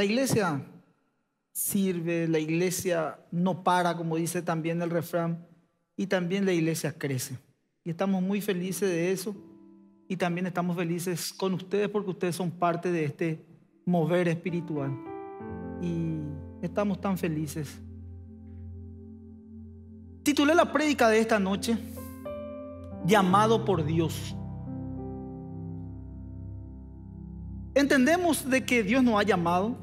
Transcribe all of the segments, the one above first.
La iglesia sirve, la iglesia no para, como dice también el refrán, y también la iglesia crece. Y estamos muy felices de eso, y también estamos felices con ustedes porque ustedes son parte de este mover espiritual. Y estamos tan felices. Titulé la prédica de esta noche, Llamado por Dios. Entendemos de que Dios nos ha llamado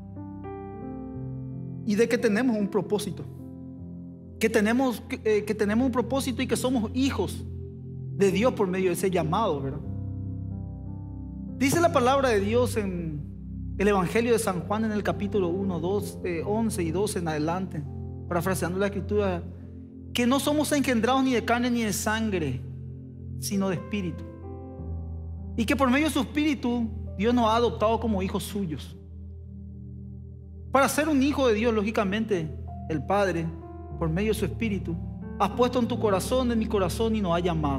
y de que tenemos un propósito. Que tenemos un propósito y que somos hijos de Dios por medio de ese llamado, ¿verdad? Dice la palabra de Dios en el Evangelio de San Juan en el capítulo 1, 11 y 12 en adelante, parafraseando la escritura, que no somos engendrados ni de carne ni de sangre, sino de espíritu. Y que por medio de su espíritu Dios nos ha adoptado como hijos suyos. Para ser un hijo de Dios, lógicamente, el Padre, por medio de su espíritu, ha puesto en tu corazón, en mi corazón, y nos ha llamado.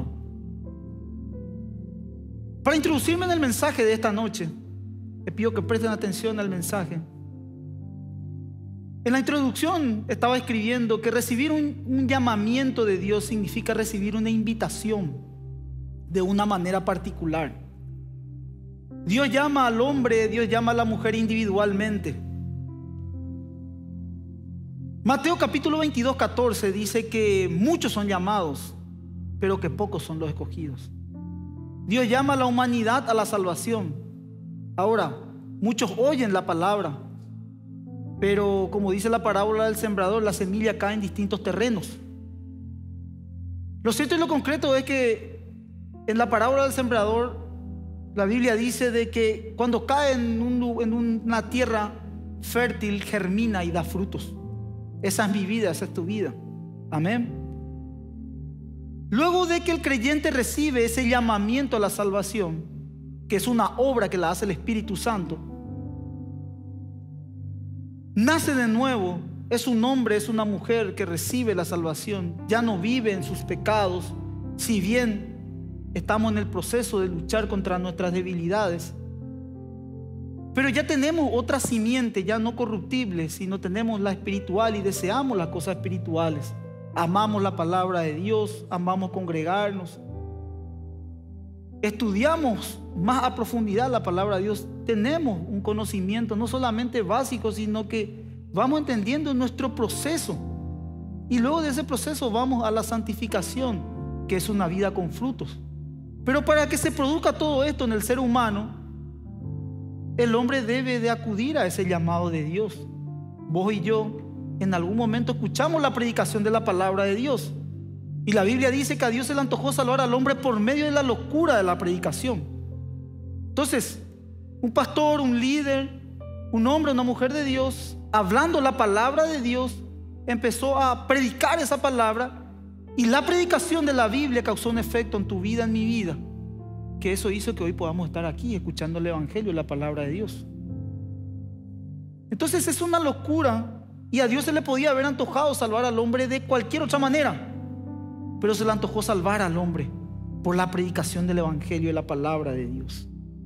Para introducirme en el mensaje de esta noche, les pido que presten atención al mensaje. En la introducción estaba escribiendo que recibir un llamamiento de Dios significa recibir una invitación de una manera particular. Dios llama al hombre, Dios llama a la mujer individualmente. Mateo capítulo 22, 14 dice que muchos son llamados, pero que pocos son los escogidos. Dios llama a la humanidad a la salvación. Ahora, muchos oyen la palabra, pero como dice la parábola del sembrador, la semilla cae en distintos terrenos. Lo cierto y lo concreto es que en la parábola del sembrador, la Biblia dice de que cuando cae en una tierra fértil, germina y da frutos. Esa es mi vida, esa es tu vida. Amén. Luego de que el creyente recibe ese llamamiento a la salvación, que es una obra que la hace el Espíritu Santo, nace de nuevo, es un hombre, es una mujer que recibe la salvación, ya no vive en sus pecados, si bien estamos en el proceso de luchar contra nuestras debilidades, pero ya tenemos otra simiente, ya no corruptible, sino tenemos la espiritual y deseamos las cosas espirituales. Amamos la palabra de Dios, amamos congregarnos, estudiamos más a profundidad la palabra de Dios. Tenemos un conocimiento no solamente básico, sino que vamos entendiendo nuestro proceso. Y luego de ese proceso vamos a la santificación, que es una vida con frutos. Pero para que se produzca todo esto en el ser humano, el hombre debe de acudir a ese llamado de Dios. Vos y yo en algún momento escuchamos la predicación de la palabra de Dios. Y la Biblia dice que a Dios se le antojó salvar al hombre por medio de la locura de la predicación. Entonces, un pastor, un líder, un hombre, una mujer de Dios, hablando la palabra de Dios, empezó a predicar esa palabra. Y la predicación de la Biblia causó un efecto en tu vida, en mi vida, que eso hizo que hoy podamos estar aquí escuchando el Evangelio, la palabra de Dios. Entonces es una locura, y a Dios se le podía haber antojado salvar al hombre de cualquier otra manera, pero se le antojó salvar al hombre por la predicación del Evangelio y la palabra de Dios.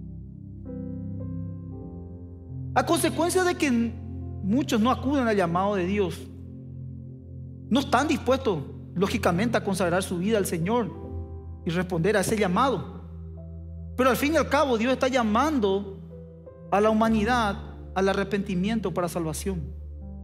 A consecuencia de que muchos no acuden al llamado de Dios, no están dispuestos lógicamente a consagrar su vida al Señor y responder a ese llamado. Pero al fin y al cabo Dios está llamando a la humanidad al arrepentimiento para salvación.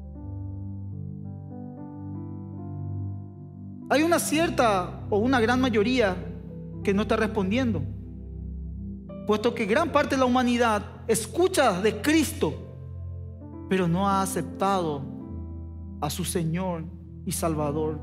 Hay una cierta o una gran mayoría que no está respondiendo, puesto que gran parte de la humanidad escucha de Cristo, pero no ha aceptado a su Señor y Salvador,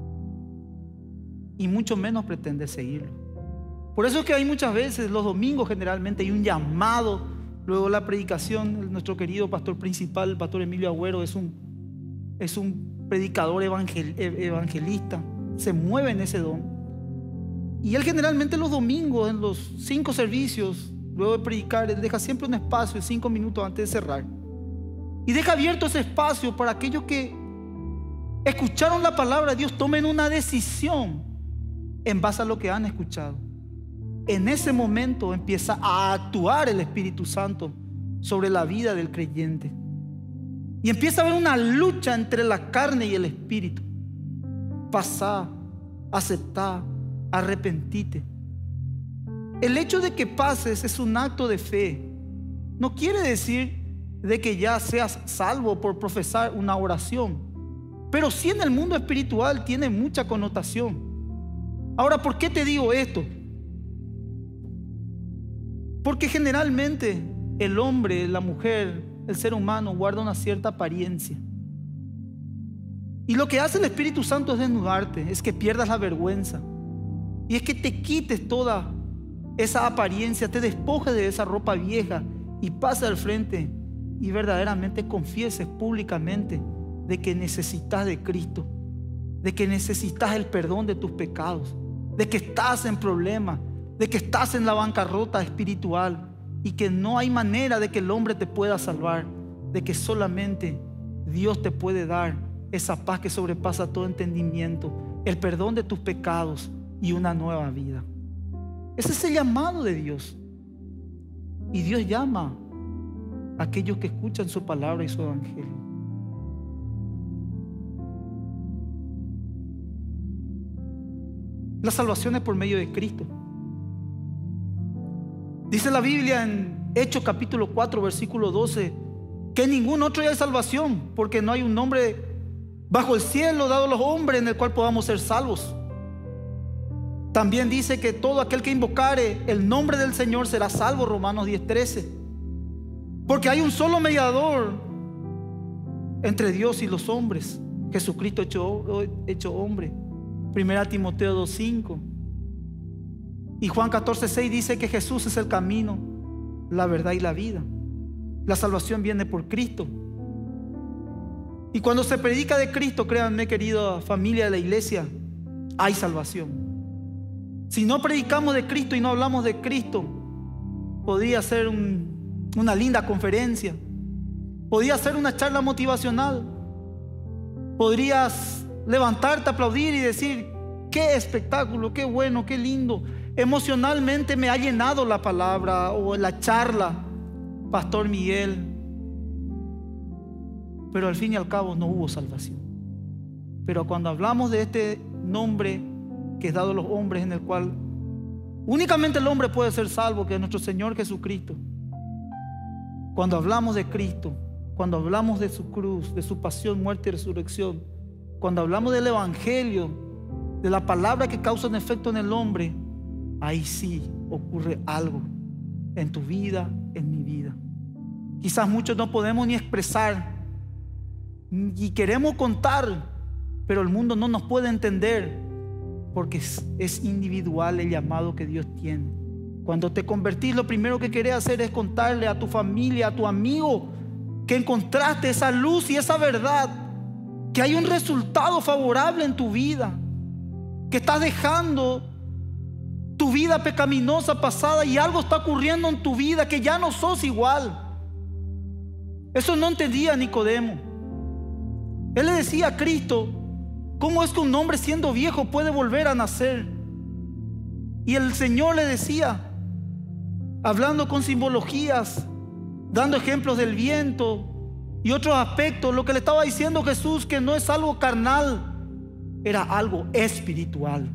y mucho menos pretende seguirlo. Por eso es que hay muchas veces, los domingos generalmente hay un llamado, luego la predicación. Nuestro querido pastor principal, el pastor Emilio Agüero, es un predicador evangelista, se mueve en ese don. Y él generalmente los domingos, en los 5 servicios, luego de predicar, él deja siempre un espacio de 5 minutos antes de cerrar. Y deja abierto ese espacio para aquellos que escucharon la palabra de Dios, tomen una decisión en base a lo que han escuchado. En ese momento empieza a actuar el Espíritu Santo sobre la vida del creyente. Y empieza a haber una lucha entre la carne y el espíritu. Pasá, aceptá, arrepentite. El hecho de que pases es un acto de fe. No quiere decir de que ya seas salvo por profesar una oración, pero sí en el mundo espiritual tiene mucha connotación. Ahora, ¿por qué te digo esto? Porque generalmente el hombre, la mujer, el ser humano guarda una cierta apariencia. Y lo que hace el Espíritu Santo es desnudarte, es que pierdas la vergüenza. Y es que te quites toda esa apariencia, te despojes de esa ropa vieja y pases al frente y verdaderamente confieses públicamente de que necesitas de Cristo, de que necesitas el perdón de tus pecados, de que estás en problemas, de que estás en la bancarrota espiritual y que no hay manera de que el hombre te pueda salvar, de que solamente Dios te puede dar esa paz que sobrepasa todo entendimiento, el perdón de tus pecados y una nueva vida. Ese es el llamado de Dios. Y Dios llama a aquellos que escuchan su palabra y su evangelio. La salvación es por medio de Cristo. Dice la Biblia en Hechos capítulo 4 versículo 12 que en ningún otro hay salvación, porque no hay un nombre bajo el cielo dado a los hombres en el cual podamos ser salvos. También dice que todo aquel que invocare el nombre del Señor será salvo, Romanos 10:13. Porque hay un solo mediador entre Dios y los hombres, Jesucristo hecho hombre. 1 Timoteo 2:5. Y Juan 14:6 dice que Jesús es el camino, la verdad y la vida. La salvación viene por Cristo. Y cuando se predica de Cristo, créanme, querida familia de la iglesia, hay salvación. Si no predicamos de Cristo y no hablamos de Cristo, podría ser una linda conferencia, podría ser una charla motivacional, podrías levantarte, aplaudir y decir: qué espectáculo, qué bueno, qué lindo, emocionalmente me ha llenado la palabra o la charla, Pastor Miguel. Pero al fin y al cabo no hubo salvación. Pero cuando hablamos de este nombre que es dado a los hombres, en el cual únicamente el hombre puede ser salvo, que es nuestro Señor Jesucristo, cuando hablamos de Cristo, cuando hablamos de su cruz, de su pasión, muerte y resurrección, cuando hablamos del evangelio, de la palabra que causa un efecto en el hombre, ahí sí ocurre algo en tu vida, en mi vida. Quizás muchos no podemos ni expresar y queremos contar, pero el mundo no nos puede entender, porque es individual el llamado que Dios tiene. Cuando te convertís, lo primero que querés hacer es contarle a tu familia, a tu amigo, que encontraste esa luz y esa verdad, que hay un resultado favorable en tu vida, que estás dejando tu vida pecaminosa pasada y algo está ocurriendo en tu vida, que ya no sos igual. Eso no entendía Nicodemo. Él le decía a Cristo: ¿cómo es que un hombre siendo viejo puede volver a nacer? Y el Señor le decía, hablando con simbologías, dando ejemplos del viento y otros aspectos, lo que le estaba diciendo Jesús, que no es algo carnal, era algo espiritual.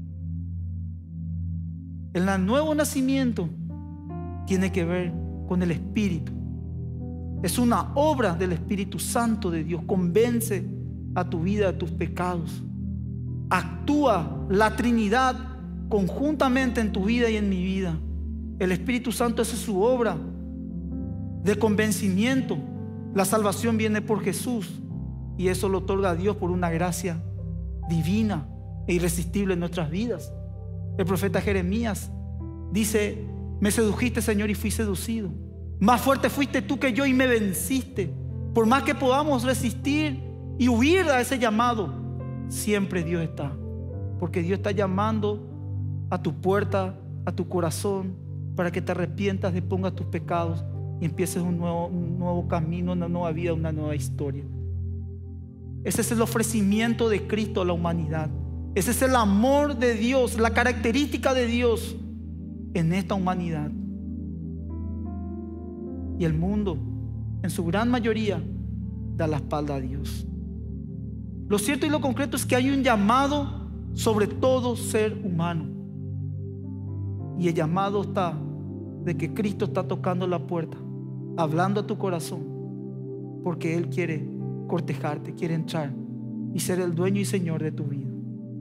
El nuevo nacimiento tiene que ver con el Espíritu. Es una obra del Espíritu Santo de Dios. Convence a tu vida de tus pecados. Actúa la Trinidad conjuntamente en tu vida y en mi vida. El Espíritu Santo hace su obra de convencimiento. La salvación viene por Jesús, y eso lo otorga Dios por una gracia divina e irresistible en nuestras vidas. El profeta Jeremías dice: me sedujiste, Señor, y fui seducido. Más fuerte fuiste tú que yo y me venciste. Por más que podamos resistir y huir a ese llamado, siempre Dios está, porque Dios está llamando a tu puerta, a tu corazón, para que te arrepientas, depongas tus pecados y empieces un nuevo camino, una nueva vida, una nueva historia. Ese es el ofrecimiento de Cristo a la humanidad. Ese es el amor de Dios, la característica de Dios en esta humanidad. Y el mundo, en su gran mayoría, da la espalda a Dios. Lo cierto y lo concreto es que hay un llamado sobre todo ser humano. Y el llamado está de que Cristo está tocando la puerta, hablando a tu corazón, porque Él quiere cortejarte, quiere entrar y ser el dueño y señor de tu vida.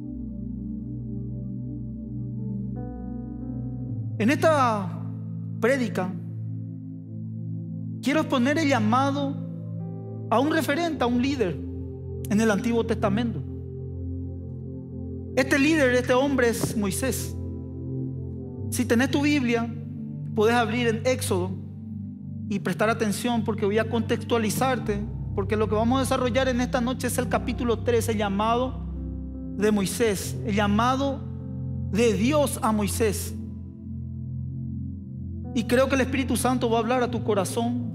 En esta prédica quiero exponer el llamado a un referente, a un líder en el Antiguo Testamento. Este líder, este hombre es Moisés. Si tenés tu Biblia, puedes abrir en Éxodo y prestar atención, porque voy a contextualizarte, porque lo que vamos a desarrollar en esta noche es el capítulo 3, el llamado de Moisés, el llamado de Dios a Moisés. Y creo que el Espíritu Santo va a hablar a tu corazón.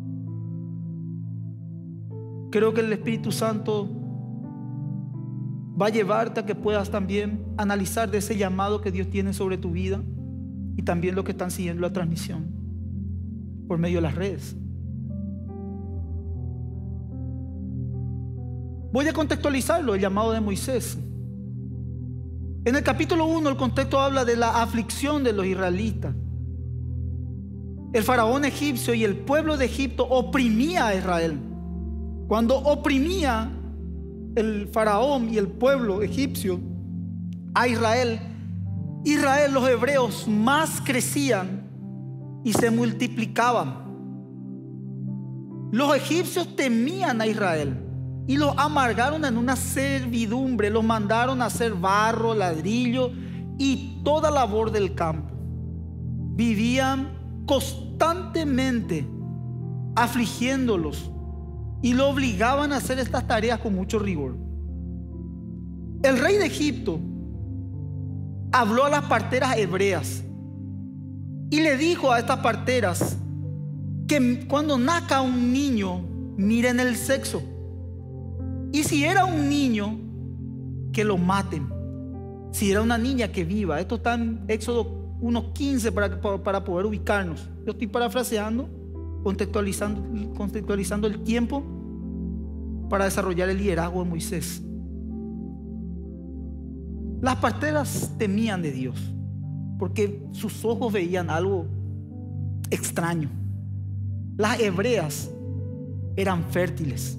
Creo que el Espíritu Santo va a llevarte a que puedas también analizar de ese llamado que Dios tiene sobre tu vida, y también los que están siguiendo la transmisión por medio de las redes. Voy a contextualizarlo, el llamado de Moisés. En el capítulo 1 el contexto habla de la aflicción de los israelitas. El faraón egipcio y el pueblo de Egipto oprimía a Israel. Cuando oprimía el faraón y el pueblo egipcio a Israel, los hebreos más crecían y se multiplicaban. Los egipcios temían a Israel y los amargaron en una servidumbre. Los mandaron a hacer barro, ladrillo y toda labor del campo. Vivían constantemente afligiéndolos y lo obligaban a hacer estas tareas con mucho rigor. El rey de Egipto habló a las parteras hebreas y le dijo a estas parteras que cuando nazca un niño, miren el sexo, y si era un niño, que lo maten. Si era una niña, que viva. Esto está en Éxodo 1:15 para poder ubicarnos. Yo estoy parafraseando, contextualizando el tiempo para desarrollar el liderazgo de Moisés. Las parteras temían de Dios porque sus ojos veían algo extraño. Las hebreas eran fértiles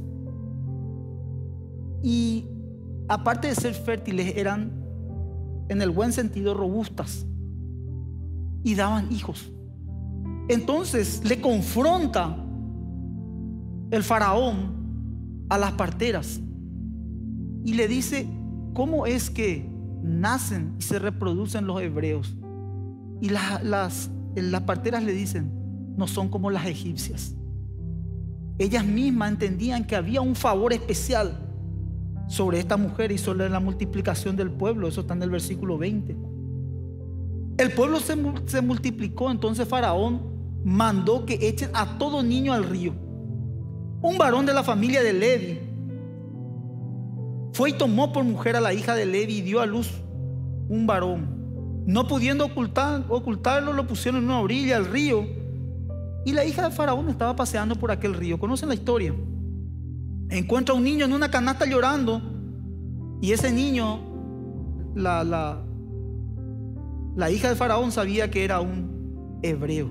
y aparte de ser fértiles, eran en el buen sentido robustas y daban hijos. Entonces le confronta el faraón a las parteras y le dice: ¿cómo es que nacen y se reproducen los hebreos? Y las parteras le dicen: no son como las egipcias. Ellas mismas entendían que había un favor especial sobre esta mujer y sobre la multiplicación del pueblo. Eso está en el versículo 20. El pueblo se multiplicó. Entonces Faraón mandó que echen a todo niño al río. Un varón de la familia de Levi fue y tomó por mujer a la hija de Levi y dio a luz un varón. No pudiendo ocultarlo, lo pusieron en una orilla del río, y la hija de Faraón estaba paseando por aquel río. ¿Conocen la historia? Encuentra a un niño en una canasta llorando, y ese niño, la hija de Faraón sabía que era un hebreo.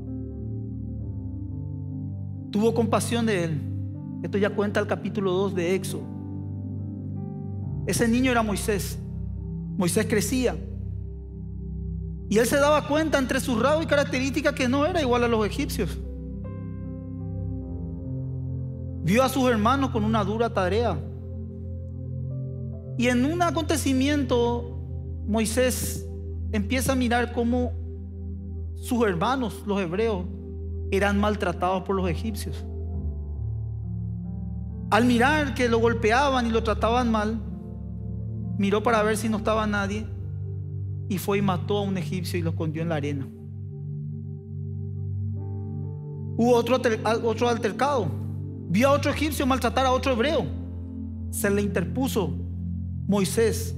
Tuvo compasión de él. Esto ya cuenta el capítulo 2 de Éxodo. Ese niño era Moisés. Moisés crecía y él se daba cuenta entre sus rasgos y características que no era igual a los egipcios. Vio a sus hermanos con una dura tarea, y en un acontecimiento Moisés empieza a mirar cómo sus hermanos, los hebreos, eran maltratados por los egipcios. Al mirar que lo golpeaban y lo trataban mal, miró para ver si no estaba nadie y fue y mató a un egipcio y lo escondió en la arena. Hubo otro altercado. Vio a otro egipcio maltratar a otro hebreo. Se le interpuso Moisés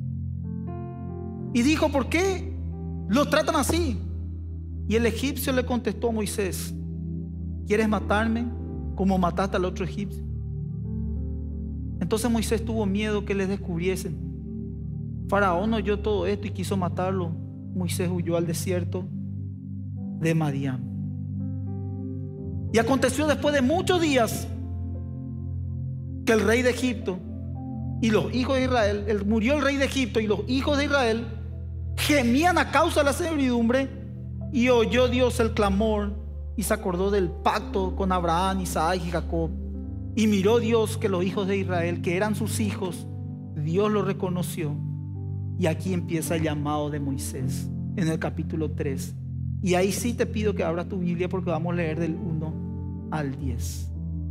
y dijo: ¿por qué lo tratan así? Y el egipcio le contestó a Moisés: ¿Quieres matarme como mataste al otro egipcio? Entonces Moisés tuvo miedo que les descubriesen. Faraón oyó todo esto y quiso matarlo. Moisés huyó al desierto de Madián. Y aconteció después de muchos días que el rey de Egipto y los hijos de Israel, murió el rey de Egipto y los hijos de Israel gemían a causa de la servidumbre, y oyó Dios el clamor y se acordó del pacto con Abraham, Isaac y Jacob. Y miró Dios que los hijos de Israel, que eran sus hijos, Dios los reconoció. Y aquí empieza el llamado de Moisés en el capítulo 3. Y ahí sí te pido que abras tu Biblia, porque vamos a leer del 1 al 10.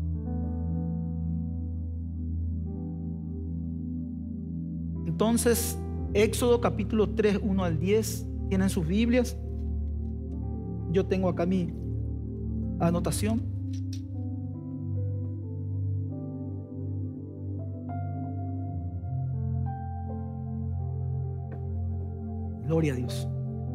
Entonces, Éxodo capítulo 3, 1 al 10. ¿Tienen sus Biblias? Yo tengo acá mi anotación. Gloria a Dios.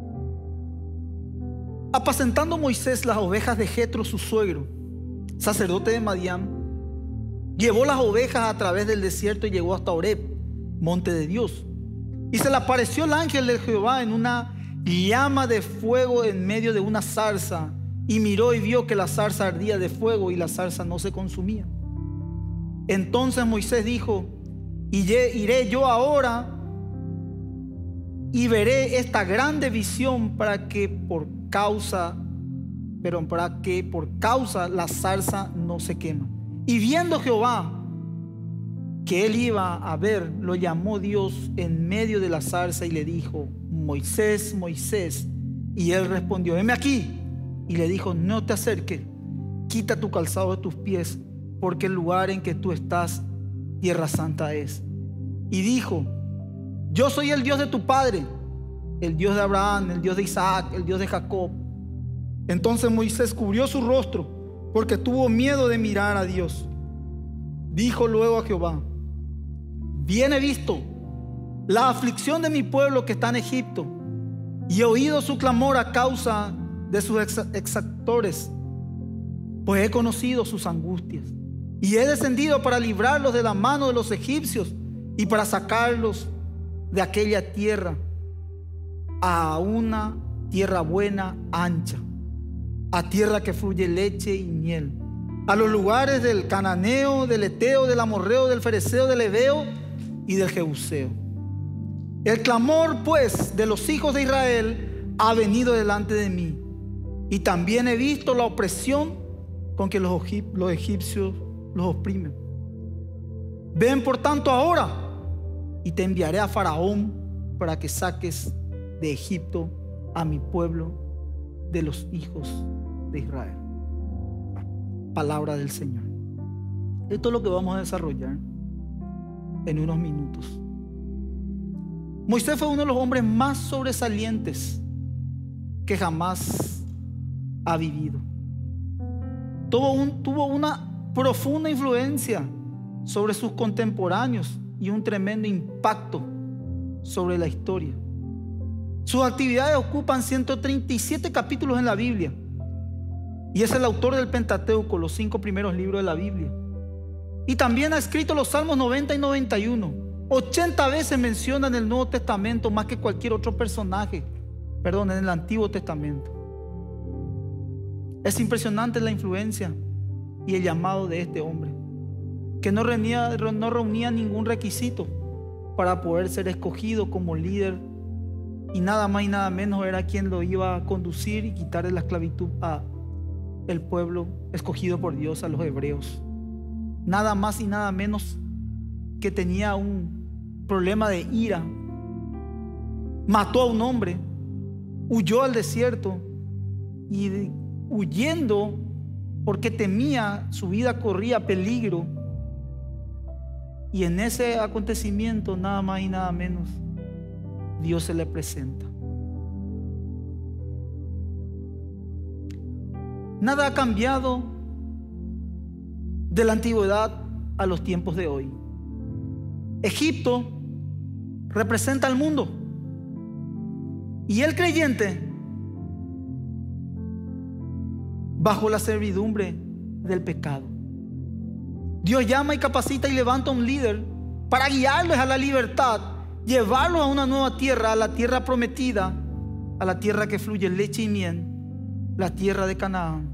Apacentando Moisés las ovejas de Jetro, su suegro, sacerdote de Madián, llevó las ovejas a través del desierto y llegó hasta Horeb, monte de Dios. Y se le apareció el ángel de Jehová en una llama de fuego en medio de una zarza, y miró y vio que la zarza ardía de fuego y la zarza no se consumía. Entonces Moisés dijo: iré yo ahora y veré esta grande visión para que por causa la zarza no se quema. Y viendo Jehová que él iba a ver, lo llamó Dios en medio de la zarza y le dijo: Moisés, Moisés. Y él respondió: heme aquí. Y le dijo: no te acerques, quita tu calzado de tus pies, porque el lugar en que tú estás, tierra santa es. Y dijo: yo soy el Dios de tu padre, el Dios de Abraham, el Dios de Isaac, el Dios de Jacob. Entonces Moisés cubrió su rostro, porque tuvo miedo de mirar a Dios. Dijo luego a Jehová: bien he visto la aflicción de mi pueblo que está en Egipto, y he oído su clamor a causa de sus exactores, pues he conocido sus angustias, y he descendido para librarlos de la mano de los egipcios y para sacarlos de aquella tierra a una tierra buena, ancha, a tierra que fluye leche y miel, a los lugares del cananeo, del eteo, del amorreo, del fereceo, del heveo y del jebuseo. El clamor pues de los hijos de Israel ha venido delante de mí, y también he visto la opresión con que los egipcios los oprimen. Ven por tanto ahora, y te enviaré a Faraón para que saques de Egipto a mi pueblo, de los hijos de Israel. Palabra del Señor. Esto es lo que vamos a desarrollar en unos minutos. Moisés fue uno de los hombres más sobresalientes que jamás ha vivido. Tuvo una profunda influencia sobre sus contemporáneos y un tremendo impacto sobre la historia. Sus actividades ocupan 137 capítulos en la Biblia, y es el autor del Pentateuco, los 5 primeros libros de la Biblia. Y también ha escrito los Salmos 90 y 91. 80 veces menciona en el Nuevo Testamento más que cualquier otro personaje, en el Antiguo Testamento. Es impresionante la influencia y el llamado de este hombre, que no reunía ningún requisito para poder ser escogido como líder, y nada más y nada menos era quien lo iba a conducir y quitarle la esclavitud a el pueblo escogido por Dios, a los hebreos. Nada más y nada menos que tenía un problema de ira. Mató a un hombre, huyó al desierto, y huyendo porque temía, su vida corría peligro. Y en ese acontecimiento, nada más y nada menos, Dios se le presenta. Nada ha cambiado de la antigüedad a los tiempos de hoy. Egipto representa al mundo, y el creyente bajo la servidumbre del pecado. Dios llama y capacita y levanta un líder para guiarles a la libertad, llevarlos a una nueva tierra, a la tierra prometida, a la tierra que fluye leche y miel, la tierra de Canaán.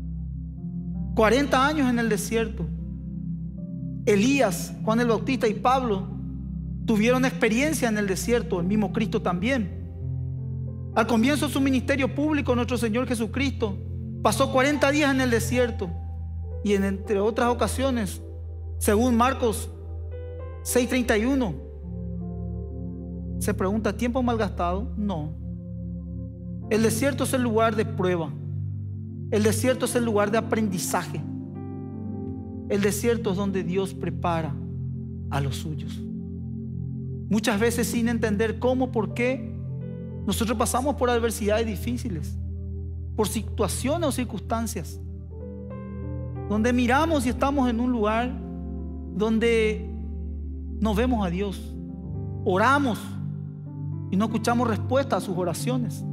40 años en el desierto. Elías, Juan el Bautista y Pablo tuvieron experiencia en el desierto, el mismo Cristo también. Al comienzo de su ministerio público, nuestro Señor Jesucristo pasó 40 días en el desierto, y entre otras ocasiones, según Marcos 6:31, se pregunta, ¿tiempo malgastado? No. El desierto es el lugar de prueba. El desierto es el lugar de aprendizaje. El desierto es donde Dios prepara a los suyos. Muchas veces sin entender cómo, por qué, nosotros pasamos por adversidades difíciles, por situaciones o circunstancias, donde miramos y estamos en un lugar donde no vemos a Dios, oramos y no escuchamos respuesta a sus oraciones.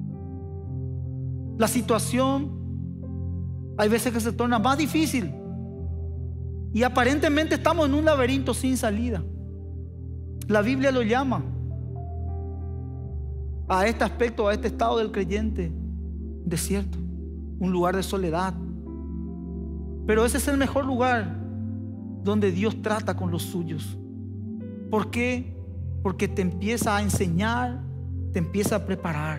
La situación hay veces que se torna más difícil y aparentemente estamos en un laberinto sin salida. La Biblia lo llama a este aspecto, a este estado del creyente, desierto, un lugar de soledad. Pero ese es el mejor lugar donde Dios trata con los suyos. ¿Por qué? Porque te empieza a enseñar, te empieza a preparar.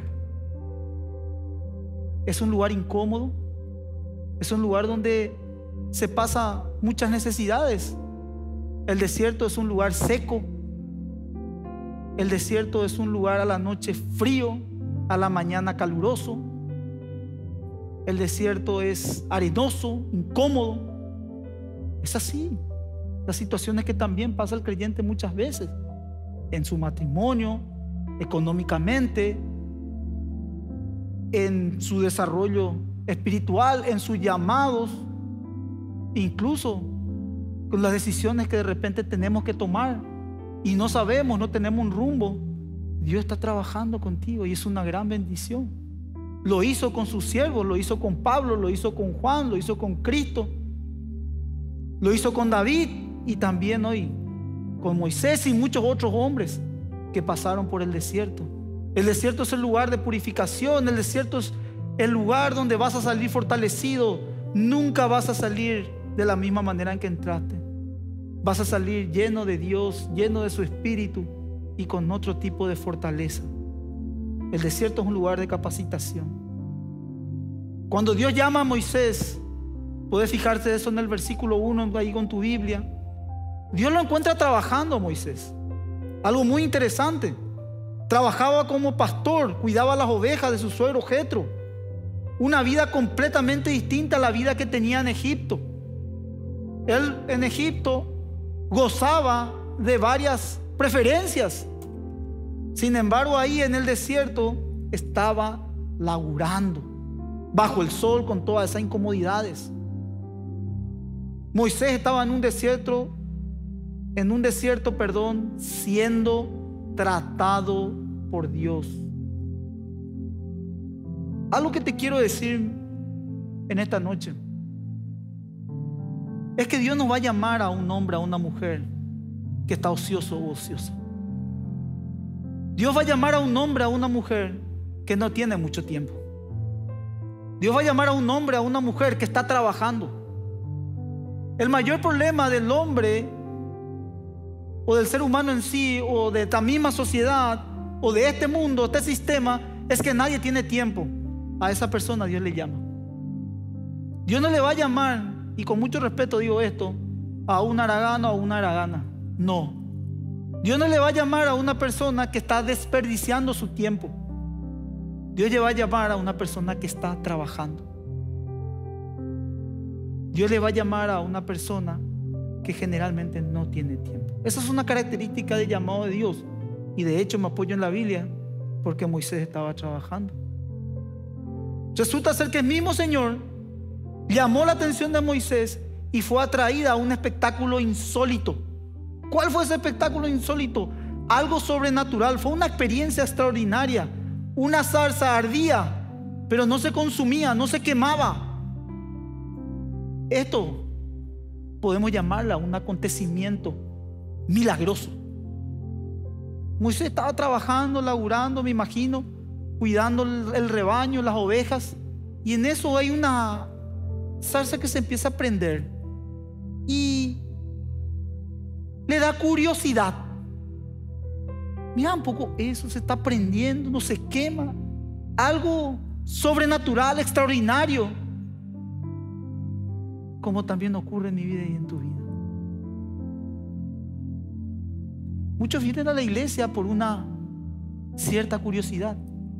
Es un lugar incómodo, es un lugar donde se pasa muchas necesidades. El desierto es un lugar seco. El desierto es un lugar a la noche frío, a la mañana caluroso. El desierto es arenoso, incómodo. Es así. Las situaciones que también pasa el creyente muchas veces en su matrimonio, económicamente, en su desarrollo espiritual, en sus llamados, incluso con las decisiones que de repente tenemos que tomar y no sabemos, no tenemos un rumbo. Dios está trabajando contigo y es una gran bendición. Lo hizo con sus siervos, lo hizo con Pablo, lo hizo con Juan, lo hizo con Cristo, lo hizo con David y también hoy con Moisés y muchos otros hombres que pasaron por el desierto. El desierto es el lugar de purificación, el desierto es el lugar donde vas a salir fortalecido. Nunca vas a salir de la misma manera en que entraste. Vas a salir lleno de Dios, lleno de su espíritu y con otro tipo de fortaleza. El desierto es un lugar de capacitación. Cuando Dios llama a Moisés, puedes fijarse de eso en el versículo 1 ahí con tu Biblia. Dios lo encuentra trabajando a Moisés. Algo muy interesante. Trabajaba como pastor, cuidaba las ovejas de su suegro Jetro. Una vida completamente distinta a la vida que tenía en Egipto. Él en Egipto gozaba de varias preferencias. Sin embargo, ahí en el desierto estaba laburando bajo el sol con todas esas incomodidades. Moisés estaba en un desierto, siendo tratado por Dios. Algo que te quiero decir en esta noche es que Dios no va a llamar a un hombre, a una mujer que está ocioso o ociosa. Dios va a llamar a un hombre, a una mujer que no tiene mucho tiempo. Dios va a llamar a un hombre, a una mujer que está trabajando. El mayor problema del hombre o del ser humano en sí, o de esta misma sociedad, o de este mundo, este sistema, es que nadie tiene tiempo. A esa persona Dios le llama. Dios no le va a llamar, y con mucho respeto digo esto, a un haragano o a una haragana. No. Dios no le va a llamar a una persona que está desperdiciando su tiempo. Dios le va a llamar a una persona que está trabajando. Dios le va a llamar a una persona que generalmente no tiene tiempo. Esa es una característica del llamado de Dios. Y de hecho me apoyo en la Biblia porque Moisés estaba trabajando. Resulta ser que el mismo Señor llamó la atención de Moisés y fue atraída a un espectáculo insólito. ¿Cuál fue ese espectáculo insólito? Algo sobrenatural. Fue una experiencia extraordinaria. Una zarza ardía, pero no se consumía, no se quemaba. Esto podemos llamarla un acontecimiento milagroso. Moisés estaba trabajando, laburando, me imagino, cuidando el rebaño, las ovejas, y en eso hay una zarza que se empieza a prender y le da curiosidad. Mira un poco eso, se está prendiendo, no se quema, algo sobrenatural, extraordinario, como también ocurre en mi vida y en tu vida. Muchos vienen a la iglesia por una cierta curiosidad.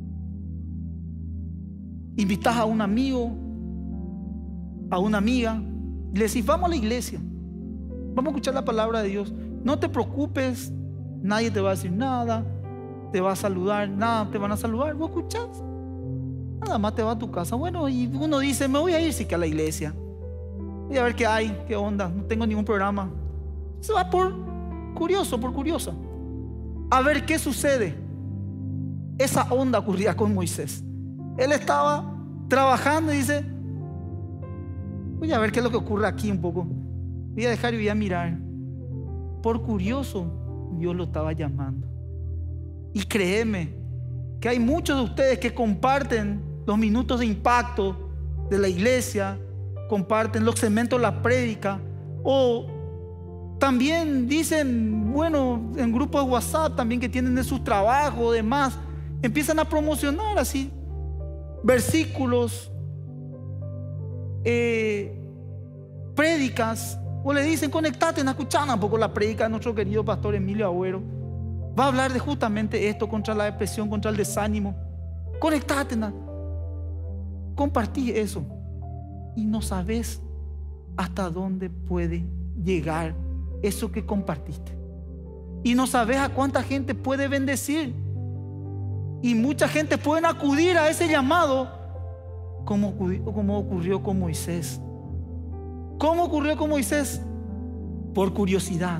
Invitas a un amigo, a una amiga, y le decís: vamos a la iglesia, vamos a escuchar la palabra de Dios. No te preocupes, nadie te va a decir nada, te va a saludar, nada, te van a saludar. Vos escuchás, nada más te va a tu casa. Bueno, y uno dice: me voy a ir sí que a la iglesia, voy a ver qué hay, qué onda, no tengo ningún programa. Se va por curioso, por curiosa, a ver qué sucede. Esa onda ocurría con Moisés. Él estaba trabajando y dice: voy a ver qué es lo que ocurre aquí un poco, voy a dejar y voy a mirar. Por curioso, Dios lo estaba llamando. Y créeme que hay muchos de ustedes que comparten los minutos de impacto de la iglesia, comparten los segmentos de la prédica, o también dicen, bueno, en grupos de WhatsApp también que tienen de sus trabajos, demás, empiezan a promocionar así versículos, prédicas, o le dicen: conectate, escuchar un poco la prédica de nuestro querido pastor Emilio Agüero. Va a hablar de justamente esto, contra la depresión, contra el desánimo. Conectate, compartí eso y no sabes hasta dónde puede llegar eso que compartiste, y no sabes a cuánta gente puede bendecir, y mucha gente puede acudir a ese llamado, como ocurrió con Moisés. ¿Cómo ocurrió con Moisés? Por curiosidad.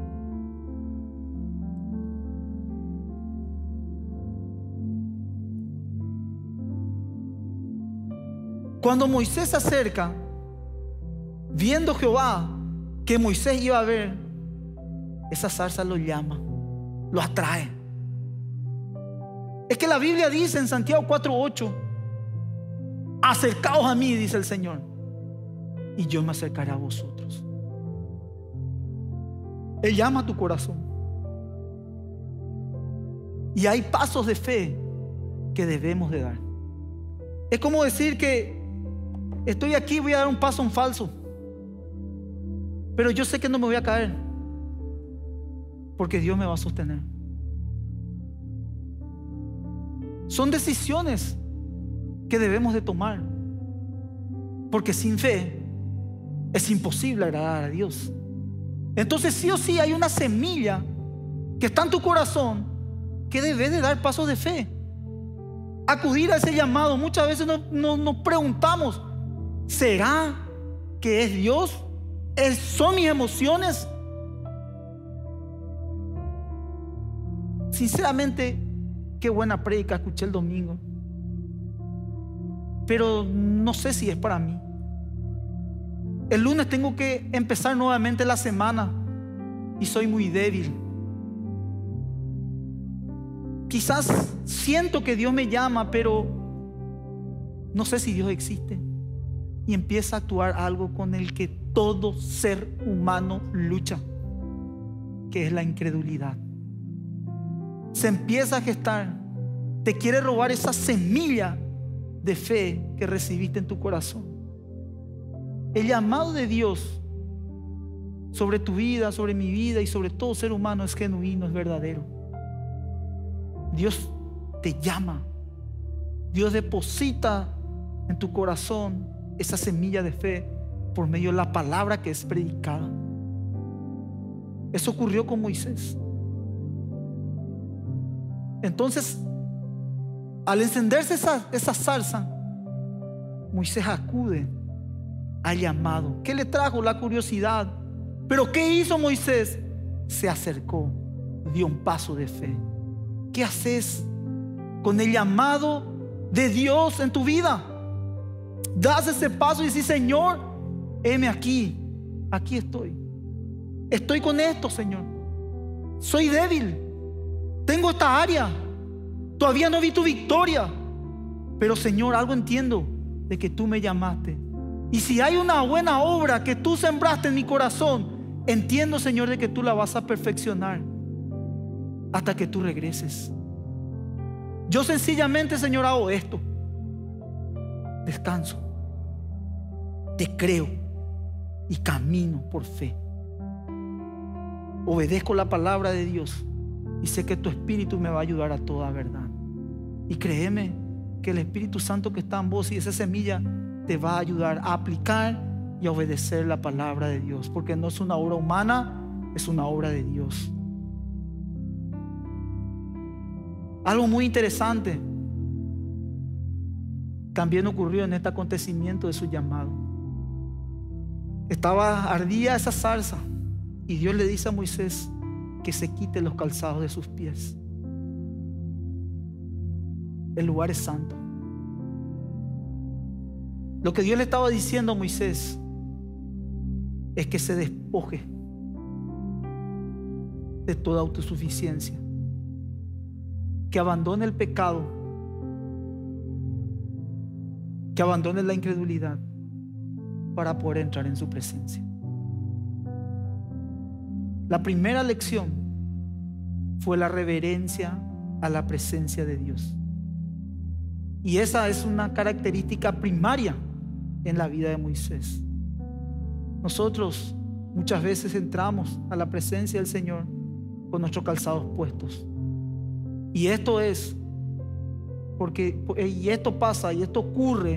Cuando Moisés se acerca, viendo Jehová que Moisés iba a ver, esa zarza lo llama, lo atrae. Es que la Biblia dice en Santiago 4:8: acercaos a mí, dice el Señor, y yo me acercaré a vosotros. Él llama a tu corazón. Y hay pasos de fe que debemos de dar. Es como decir que estoy aquí, voy a dar un paso en falso, pero yo sé que no me voy a caer, porque Dios me va a sostener. Son decisiones que debemos de tomar, porque sin fe es imposible agradar a Dios. Entonces sí o sí hay una semilla que está en tu corazón, que debes de dar pasos de fe, acudir a ese llamado. Muchas veces nos preguntamos: ¿será que es Dios? ¿Son mis emociones? Sinceramente, qué buena prédica escuché el domingo, pero no sé si es para mí. El lunes tengo que empezar nuevamente la semana y soy muy débil. Quizás siento que Dios me llama, pero no sé si Dios existe. Y empieza a actuar algo con el que todo ser humano lucha, que es la incredulidad. Se empieza a gestar, te quiere robar esa semilla de fe que recibiste en tu corazón. El llamado de Dios sobre tu vida, sobre mi vida y sobre todo ser humano es genuino, es verdadero. Dios te llama, Dios deposita en tu corazón esa semilla de fe por medio de la palabra que es predicada. Eso ocurrió con Moisés. Entonces, al encenderse esa zarza, Moisés acude al llamado. ¿Qué le trajo? La curiosidad. Pero ¿qué hizo Moisés? Se acercó, dio un paso de fe. ¿Qué haces con el llamado de Dios en tu vida? Das ese paso y dices: Señor, heme aquí, aquí estoy. Estoy con esto, Señor. Soy débil. Tengo esta área. Todavía no vi tu victoria. Pero, Señor, algo entiendo de que tú me llamaste. Y si hay una buena obra que tú sembraste en mi corazón, entiendo, Señor, de que tú la vas a perfeccionar hasta que tú regreses. Yo sencillamente, Señor, hago esto. Descanso. Te creo y camino por fe. Obedezco la palabra de Dios y sé que tu Espíritu me va a ayudar a toda verdad. Y créeme que el Espíritu Santo que está en vos y esa semilla te va a ayudar a aplicar y a obedecer la palabra de Dios, porque no es una obra humana, es una obra de Dios. Algo muy interesante también ocurrió en este acontecimiento de su llamado. Ardía esa zarza y Dios le dice a Moisés que se quite los calzados de sus pies. El lugar es santo. Lo que Dios le estaba diciendo a Moisés es que se despoje de toda autosuficiencia, que abandone el pecado, que abandone la incredulidad para poder entrar en su presencia. La primera lección fue la reverencia a la presencia de Dios. Y esa es una característica primaria en la vida de Moisés. Nosotros muchas veces entramos a la presencia del Señor con nuestros calzados puestos. Y esto es y esto pasa y esto ocurre.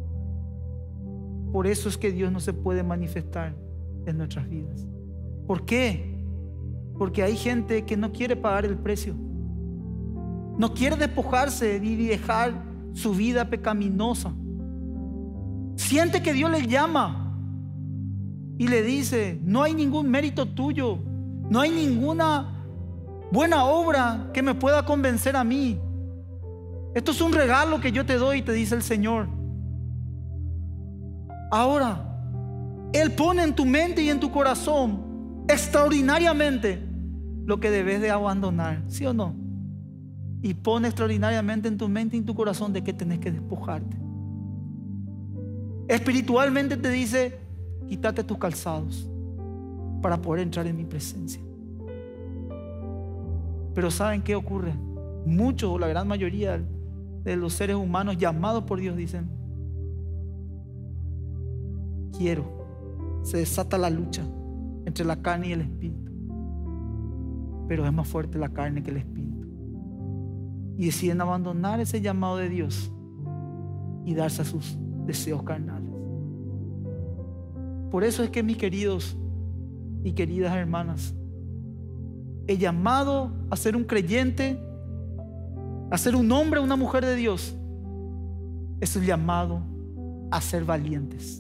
Por eso es que Dios no se puede manifestar en nuestras vidas. ¿Por qué? Porque hay gente que no quiere pagar el precio. No quiere despojarse y dejar su vida pecaminosa. Siente que Dios le llama y le dice: no hay ningún mérito tuyo, no hay ninguna buena obra que me pueda convencer a mí. Esto es un regalo que yo te doy, te dice el Señor. Ahora, Él pone en tu mente y en tu corazón extraordinariamente lo que debes de abandonar, ¿sí o no? Y pone extraordinariamente en tu mente y en tu corazón de que tenés que despojarte. Espiritualmente te dice: quítate tus calzados para poder entrar en mi presencia. Pero ¿saben qué ocurre? Muchos o la gran mayoría de los seres humanos llamados por Dios dicen: quiero. Se desata la lucha entre la carne y el espíritu, pero es más fuerte la carne que el espíritu. Y deciden abandonar ese llamado de Dios y darse a sus deseos carnales. Por eso es que, mis queridos y queridas hermanas, el llamado a ser un creyente, a ser un hombre o una mujer de Dios, es el llamado a ser valientes.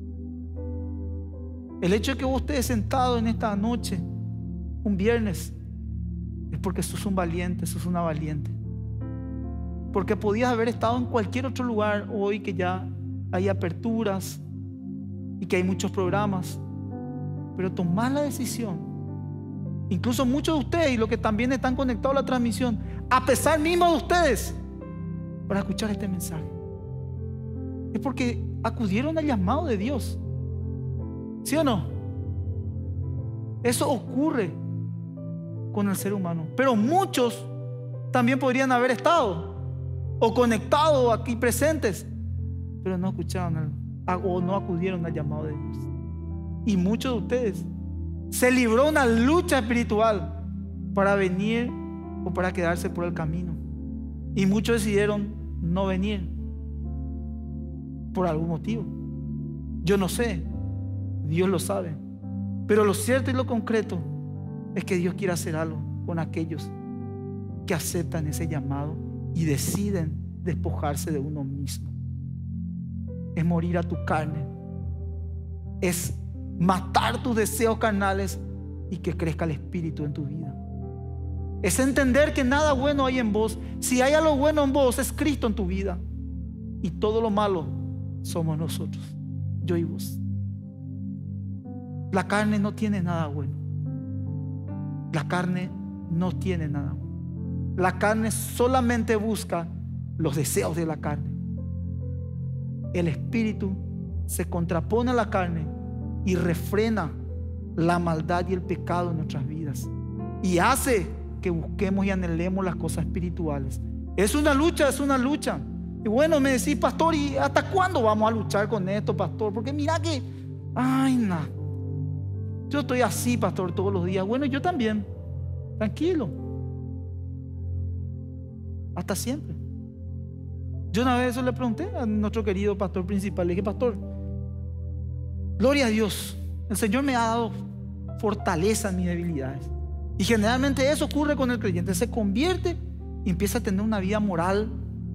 El hecho de que vos estés sentado en esta noche, un viernes, es porque sos un valiente, sos una valiente. Porque podías haber estado en cualquier otro lugar hoy, que ya hay aperturas y que hay muchos programas, pero tomás la decisión. Incluso muchos de ustedes, y los que también están conectados a la transmisión, a pesar mismo de ustedes, para escuchar este mensaje, es porque acudieron al llamado de Dios. ¿Sí o no? Eso ocurre con el ser humano. Pero muchos también podrían haber estado o conectados aquí presentes, pero no escucharon o no acudieron al llamado de Dios. Y muchos de ustedes se libró una lucha espiritual para venir o para quedarse por el camino. Y muchos decidieron no venir por algún motivo. Yo no sé, Dios lo sabe. Pero lo cierto y lo concreto es que Dios quiere hacer algo con aquellos que aceptan ese llamado y deciden despojarse de uno mismo. Es morir a tu carne, es matar tus deseos carnales y que crezca el Espíritu en tu vida. Es entender que nada bueno hay en vos. Si hay algo bueno en vos, es Cristo en tu vida, y todo lo malo somos nosotros, yo y vos. La carne no tiene nada bueno. La carne no tiene nada bueno. La carne solamente busca los deseos de la carne. El espíritu se contrapone a la carne y refrena la maldad y el pecado en nuestras vidas y hace que busquemos y anhelemos las cosas espirituales. Es una lucha, es una lucha. Y bueno, me decís, pastor, ¿y hasta cuándo vamos a luchar con esto, pastor? Porque mira que, ay, no, yo estoy así, pastor, todos los días. Bueno, yo también. Tranquilo. Hasta siempre. Yo una vez eso le pregunté a nuestro querido pastor principal. Le dije, pastor, gloria a Dios, el Señor me ha dado fortaleza en mis debilidades. Y generalmente eso ocurre con el creyente. Se convierte y empieza a tener una vida moral,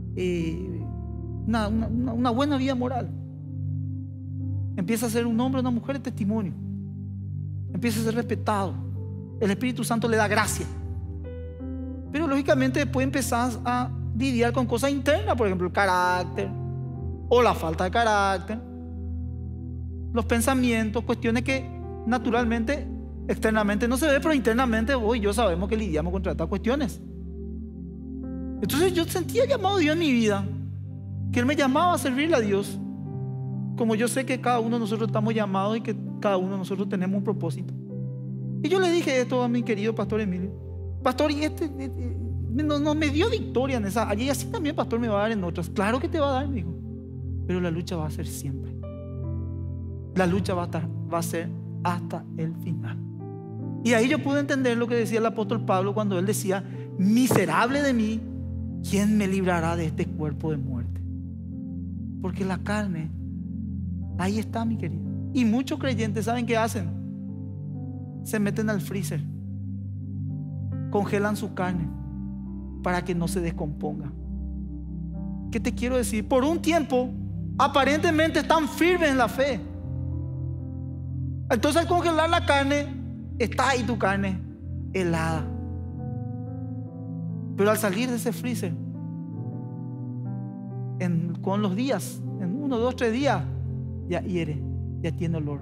una buena vida moral. Empieza a ser un hombre o una mujer de testimonio. Empieza a ser respetado. El Espíritu Santo le da gracia. Pero lógicamente después empezás a lidiar con cosas internas, por ejemplo el carácter o la falta de carácter, los pensamientos, cuestiones que naturalmente externamente no se ve, pero internamente vos y yo sabemos que lidiamos contra estas cuestiones. Entonces yo sentía llamado a Dios en mi vida, que Él me llamaba a servirle a Dios, como yo sé que cada uno de nosotros estamos llamados y que cada uno de nosotros tenemos un propósito. Y yo le dije esto a mi querido pastor Emilio: pastor, y no me dio victoria en esa área, y así también, pastor, me va a dar en otras. Claro que te va a dar, me dijo, pero la lucha va a ser siempre. La lucha va a ser hasta el final. Y ahí yo pude entender lo que decía el apóstol Pablo cuando él decía: miserable de mí, ¿quién me librará de este cuerpo de muerte? Porque la carne, ahí está, mi querido. Y muchos creyentes, ¿saben qué hacen? Se meten al freezer, congelan su carne para que no se descomponga. ¿Qué te quiero decir? Por un tiempo aparentemente están firmes en la fe. Entonces al congelar la carne, está ahí tu carne helada. Pero al salir de ese freezer, con los días, en 1, 2, 3 días, ya hiere, ya tiene olor.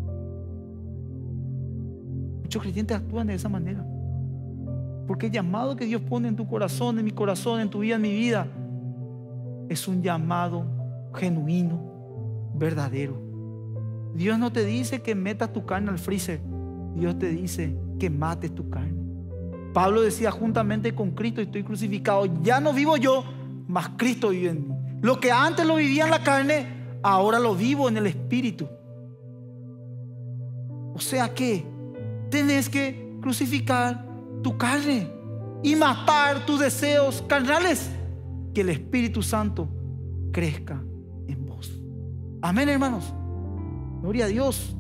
Muchos creyentes actúan de esa manera, porque el llamado que Dios pone en tu corazón, en mi corazón, en tu vida, en mi vida, es un llamado genuino, verdadero. Dios no te dice que metas tu carne al freezer. Dios te dice que mates tu carne. Pablo decía: juntamente con Cristo estoy crucificado. Ya no vivo yo, mas Cristo vive en mí. Lo que antes lo vivía en la carne, ahora lo vivo en el Espíritu. O sea que tenés que crucificar tu carne y matar tus deseos carnales, que el Espíritu Santo crezca en vos. Amén, hermanos. Gloria a Dios.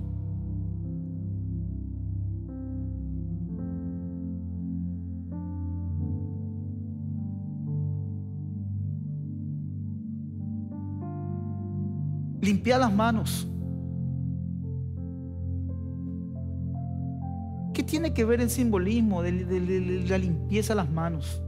Limpia las manos. ¿Qué tiene que ver el simbolismo de la limpieza de las manos?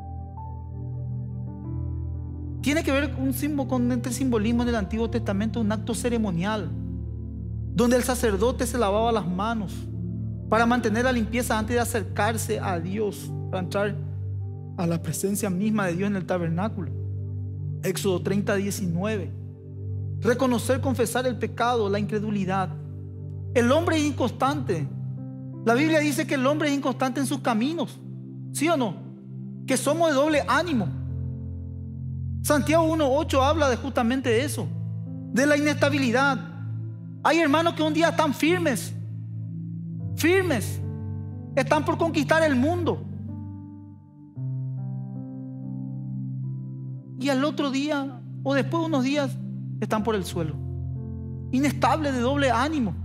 Tiene que ver con este simbolismo en el Antiguo Testamento, un acto ceremonial, donde el sacerdote se lavaba las manos para mantener la limpieza antes de acercarse a Dios, para entrar a la presencia misma de Dios en el tabernáculo. Éxodo 30, 19. Reconocer, confesar el pecado, la incredulidad. El hombre es inconstante. La Biblia dice que el hombre es inconstante en sus caminos, ¿sí o no? Que somos de doble ánimo. Santiago 1:8 habla justamente de eso, de la inestabilidad. Hay hermanos que un día están firmes, están por conquistar el mundo, y al otro día o después de unos días están por el suelo, inestables, de doble ánimo.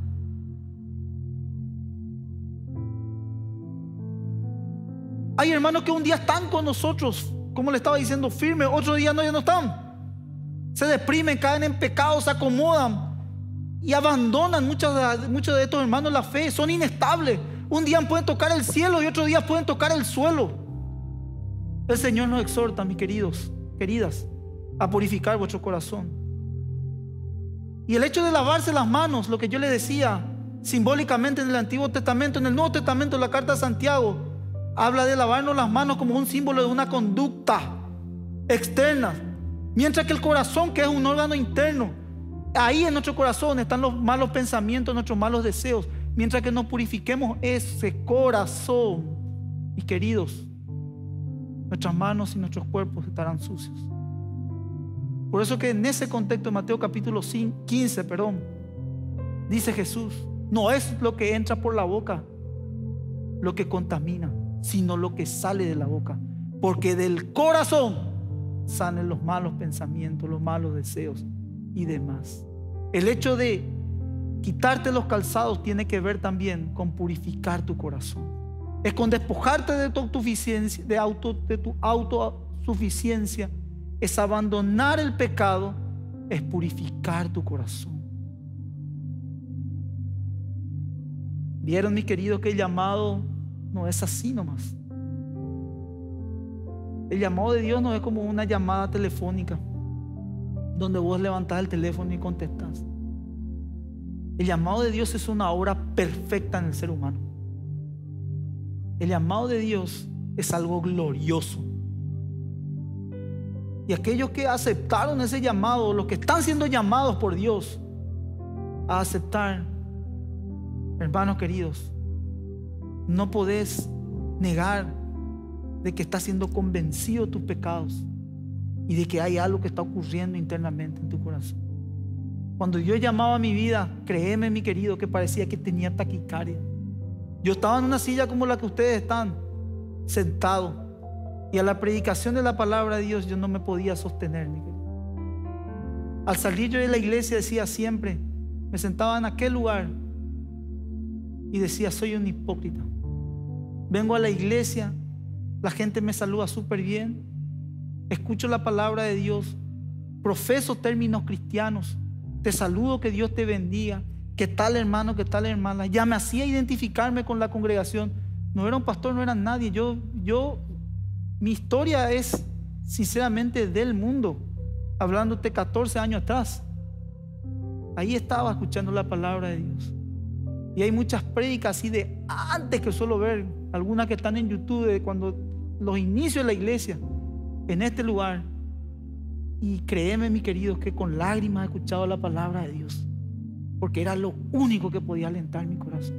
Hay hermanos que un día están con nosotros, como le estaba diciendo, firmes, otro día no, ya no están. Se deprimen, caen en pecado, se acomodan y abandonan. Muchos de estos hermanos la fe, son inestables. Un día pueden tocar el cielo y otro día pueden tocar el suelo. El Señor nos exhorta, mis queridos, queridas, a purificar vuestro corazón. Y el hecho de lavarse las manos, lo que yo les decía, simbólicamente en el Antiguo Testamento. En el Nuevo Testamento, la carta de Santiago habla de lavarnos las manos como un símbolo de una conducta externa, mientras que el corazón, que es un órgano interno, ahí en nuestro corazón están los malos pensamientos, nuestros malos deseos. Mientras que nos purifiquemos ese corazón, mis queridos, nuestras manos y nuestros cuerpos estarán sucios. Por eso que en ese contexto de Mateo capítulo 15, dice Jesús, no es lo que entra por la boca lo que contamina, sino lo que sale de la boca. Porque del corazón salen los malos pensamientos, los malos deseos y demás. El hecho de quitarte los calzados tiene que ver también con purificar tu corazón. Es con despojarte de tu autosuficiencia, de tu autosuficiencia. Es abandonar el pecado, es purificar tu corazón. Vieron, mis queridos, que el llamado no es así nomás. El llamado de Dios no es como una llamada telefónica donde vos levantás el teléfono y contestás. El llamado de Dios es una obra perfecta en el ser humano. El llamado de Dios es algo glorioso. Y aquellos que aceptaron ese llamado, los que están siendo llamados por Dios a aceptar, hermanos queridos, no podés negar de que estás siendo convencido de tus pecados y de que hay algo que está ocurriendo internamente en tu corazón. Cuando Dios llamaba a mi vida, créeme, mi querido, que parecía que tenía taquicardia. Yo estaba en una silla como la que ustedes están, sentado, y a la predicación de la palabra de Dios yo no me podía sostener, mi querido. Al salir yo de la iglesia decía siempre, me sentaba en aquel lugar y decía, soy un hipócrita. Vengo a la iglesia, la gente me saluda súper bien, escucho la palabra de Dios, profeso términos cristianos, te saludo, que Dios te bendiga, qué tal hermano, qué tal hermana. Ya me hacía identificarme con la congregación. No era un pastor, no era nadie. Mi historia es sinceramente del mundo, hablándote 14 años atrás. Ahí estaba escuchando la palabra de Dios. Y hay muchas prédicas así de antes que suelo ver, algunas que están en YouTube, de cuando los inicios de la iglesia, en este lugar. Y créeme, mis queridos, que con lágrimas he escuchado la palabra de Dios, porque era lo único que podía alentar mi corazón.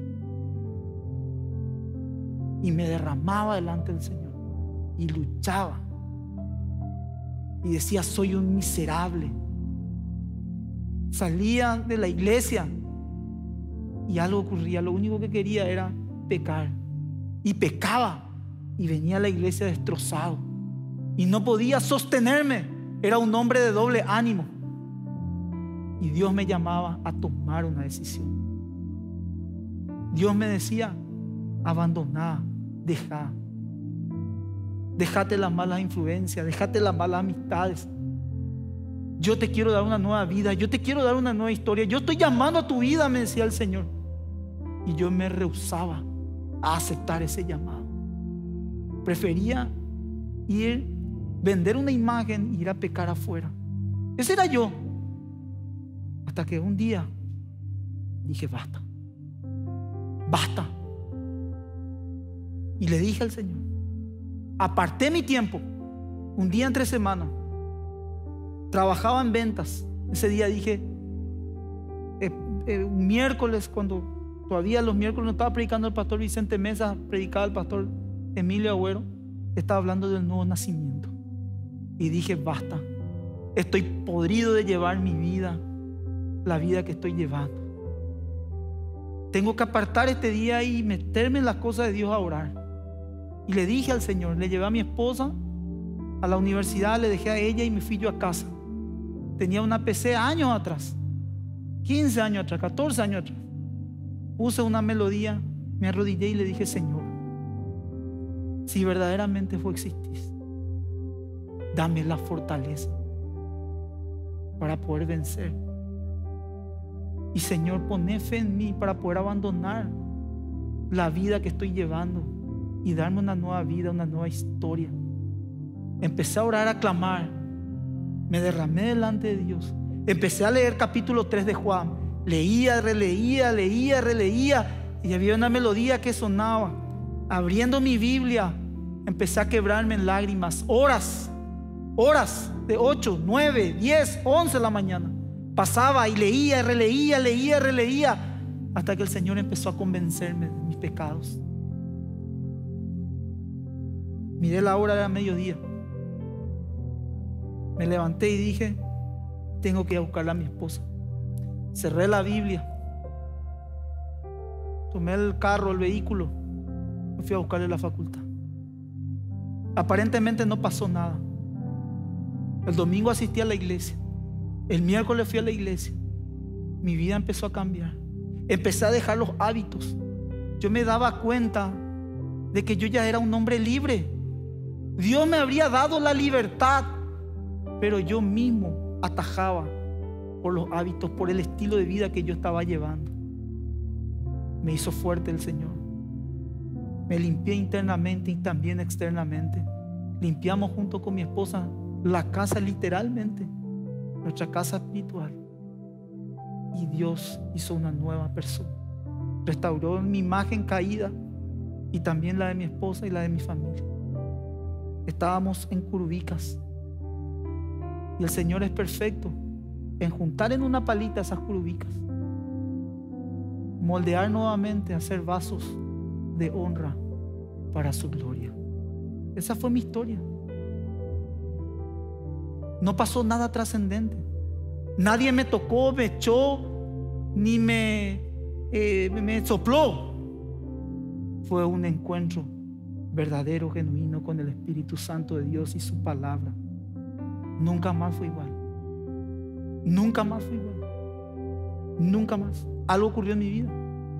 Y me derramaba delante del Señor y luchaba y decía, soy un miserable. Salía de la iglesia y algo ocurría. Lo único que quería era pecar, y pecaba, y venía a la iglesia destrozado y no podía sostenerme. Era un hombre de doble ánimo. Y Dios me llamaba a tomar una decisión. Dios me decía, abandoná, déjate las malas influencias, déjate las malas amistades. Yo te quiero dar una nueva vida, yo te quiero dar una nueva historia. Yo estoy llamando a tu vida, me decía el Señor. Y yo me rehusaba a aceptar ese llamado. Prefería vender una imagen e ir a pecar afuera. Ese era yo. Hasta que un día dije, basta. Y le dije al Señor, aparté mi tiempo, un día entre semana, trabajaba en ventas. Ese día dije, un miércoles, cuando todavía los miércoles no estaba predicando el pastor Vicente Mesa, predicaba el pastor Emilio Agüero, estaba hablando del nuevo nacimiento. Y dije, basta, estoy podrido de llevar mi vida, la vida que estoy llevando. Tengo que apartar este día y meterme en las cosas de Dios a orar. Y le dije al Señor, le llevé a mi esposa a la universidad, le dejé a ella y me fui yo a casa. Tenía una PC años atrás, 15 años atrás, 14 años atrás. Puse una melodía, me arrodillé y le dije, Señor, si verdaderamente vos existís, dame la fortaleza para poder vencer. Y Señor, poné fe en mí para poder abandonar la vida que estoy llevando y darme una nueva vida, una nueva historia. Empecé a orar, a clamar. Me derramé delante de Dios. Empecé a leer capítulo 3 de Juan. Leía, releía, leía, releía, y había una melodía que sonaba. Abriendo mi Biblia, empecé a quebrarme en lágrimas. Horas de 8, 9, 10, 11 de la mañana. Pasaba y leía, releía, leía, releía, hasta que el Señor empezó a convencerme de mis pecados. Miré la hora, era mediodía. Me levanté y dije: tengo que ir a buscarle a mi esposa. Cerré la Biblia, tomé el carro, el vehículo, me fui a buscarle a la facultad. Aparentemente no pasó nada. El domingo asistí a la iglesia, el miércoles fui a la iglesia. Mi vida empezó a cambiar. Empecé a dejar los hábitos. Yo me daba cuenta de que yo ya era un hombre libre. Dios me habría dado la libertad, pero yo mismo atajaba por los hábitos, por el estilo de vida que yo estaba llevando. Me hizo fuerte el Señor. Me limpié internamente y también externamente. Limpiamos junto con mi esposa la casa, literalmente, nuestra casa espiritual. Y Dios hizo una nueva persona. Restauró mi imagen caída y también la de mi esposa y la de mi familia. Estábamos en curubicas y el Señor es perfecto en juntar en una palita esas curubicas, moldear nuevamente, hacer vasos de honra para su gloria. Esa fue mi historia. No pasó nada trascendente. Nadie me tocó, me echó, ni me sopló. Fue un encuentro verdadero, genuino con el Espíritu Santo de Dios y su palabra. Nunca más fue igual. Nunca más fue igual. Nunca más. Algo ocurrió en mi vida.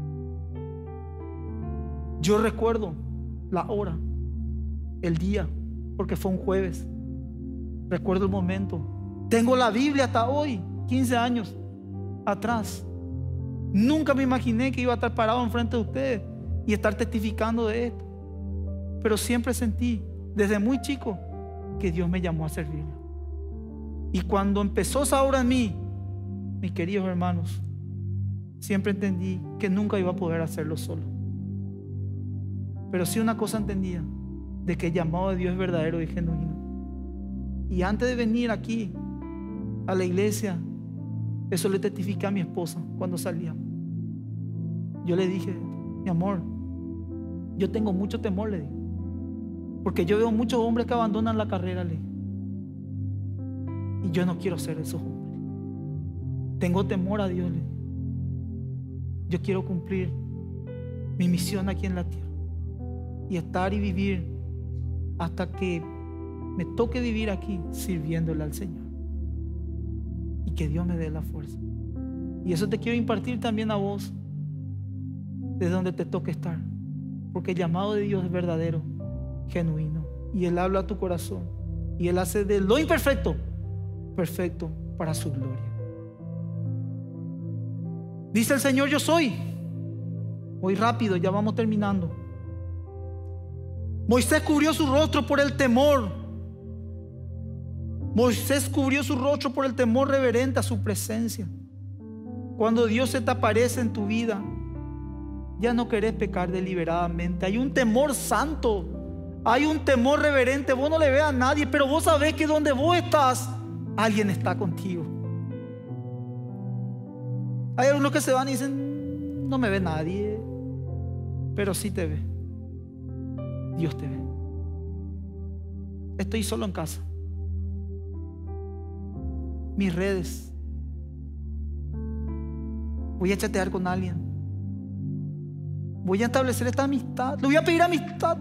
Yo recuerdo la hora, el día, porque fue un jueves. Recuerdo el momento. Tengo la Biblia hasta hoy, 15 años atrás. Nunca me imaginé que iba a estar parado enfrente de ustedes y estar testificando de esto. Pero siempre sentí, desde muy chico, que Dios me llamó a servirlo. Y cuando empezó esa obra en mí, mis queridos hermanos, siempre entendí que nunca iba a poder hacerlo solo. Pero sí una cosa entendía, de que el llamado de Dios es verdadero y genuino. Y antes de venir aquí a la iglesia, eso le testifiqué a mi esposa cuando salíamos. Yo le dije: mi amor, yo tengo mucho temor, le dije, porque yo veo muchos hombres que abandonan la carrera, le dije, y yo no quiero ser esos hombres. Tengo temor a Dios, le dije. Yo quiero cumplir mi misión aquí en la tierra y estar y vivir hasta que me toque vivir aquí sirviéndole al Señor, y que Dios me dé la fuerza. Y eso te quiero impartir también a vos, desde donde te toque estar, porque el llamado de Dios es verdadero, genuino, y Él habla a tu corazón y Él hace de lo imperfecto perfecto para su gloria. Dice el Señor: yo soy. Voy rápido, ya vamos terminando. Moisés cubrió su rostro por el temor. Moisés cubrió su rostro por el temor reverente a su presencia. Cuando Dios se te aparece en tu vida, ya no querés pecar deliberadamente. Hay un temor santo, hay un temor reverente. Vos no le ves a nadie, pero vos sabés que donde vos estás, alguien está contigo. Hay algunos que se van y dicen: no me ve nadie, pero sí te ve. Dios te ve. Estoy solo en casa. Mis redes. Voy a chatear con alguien. Voy a establecer esta amistad. Le voy a pedir amistad.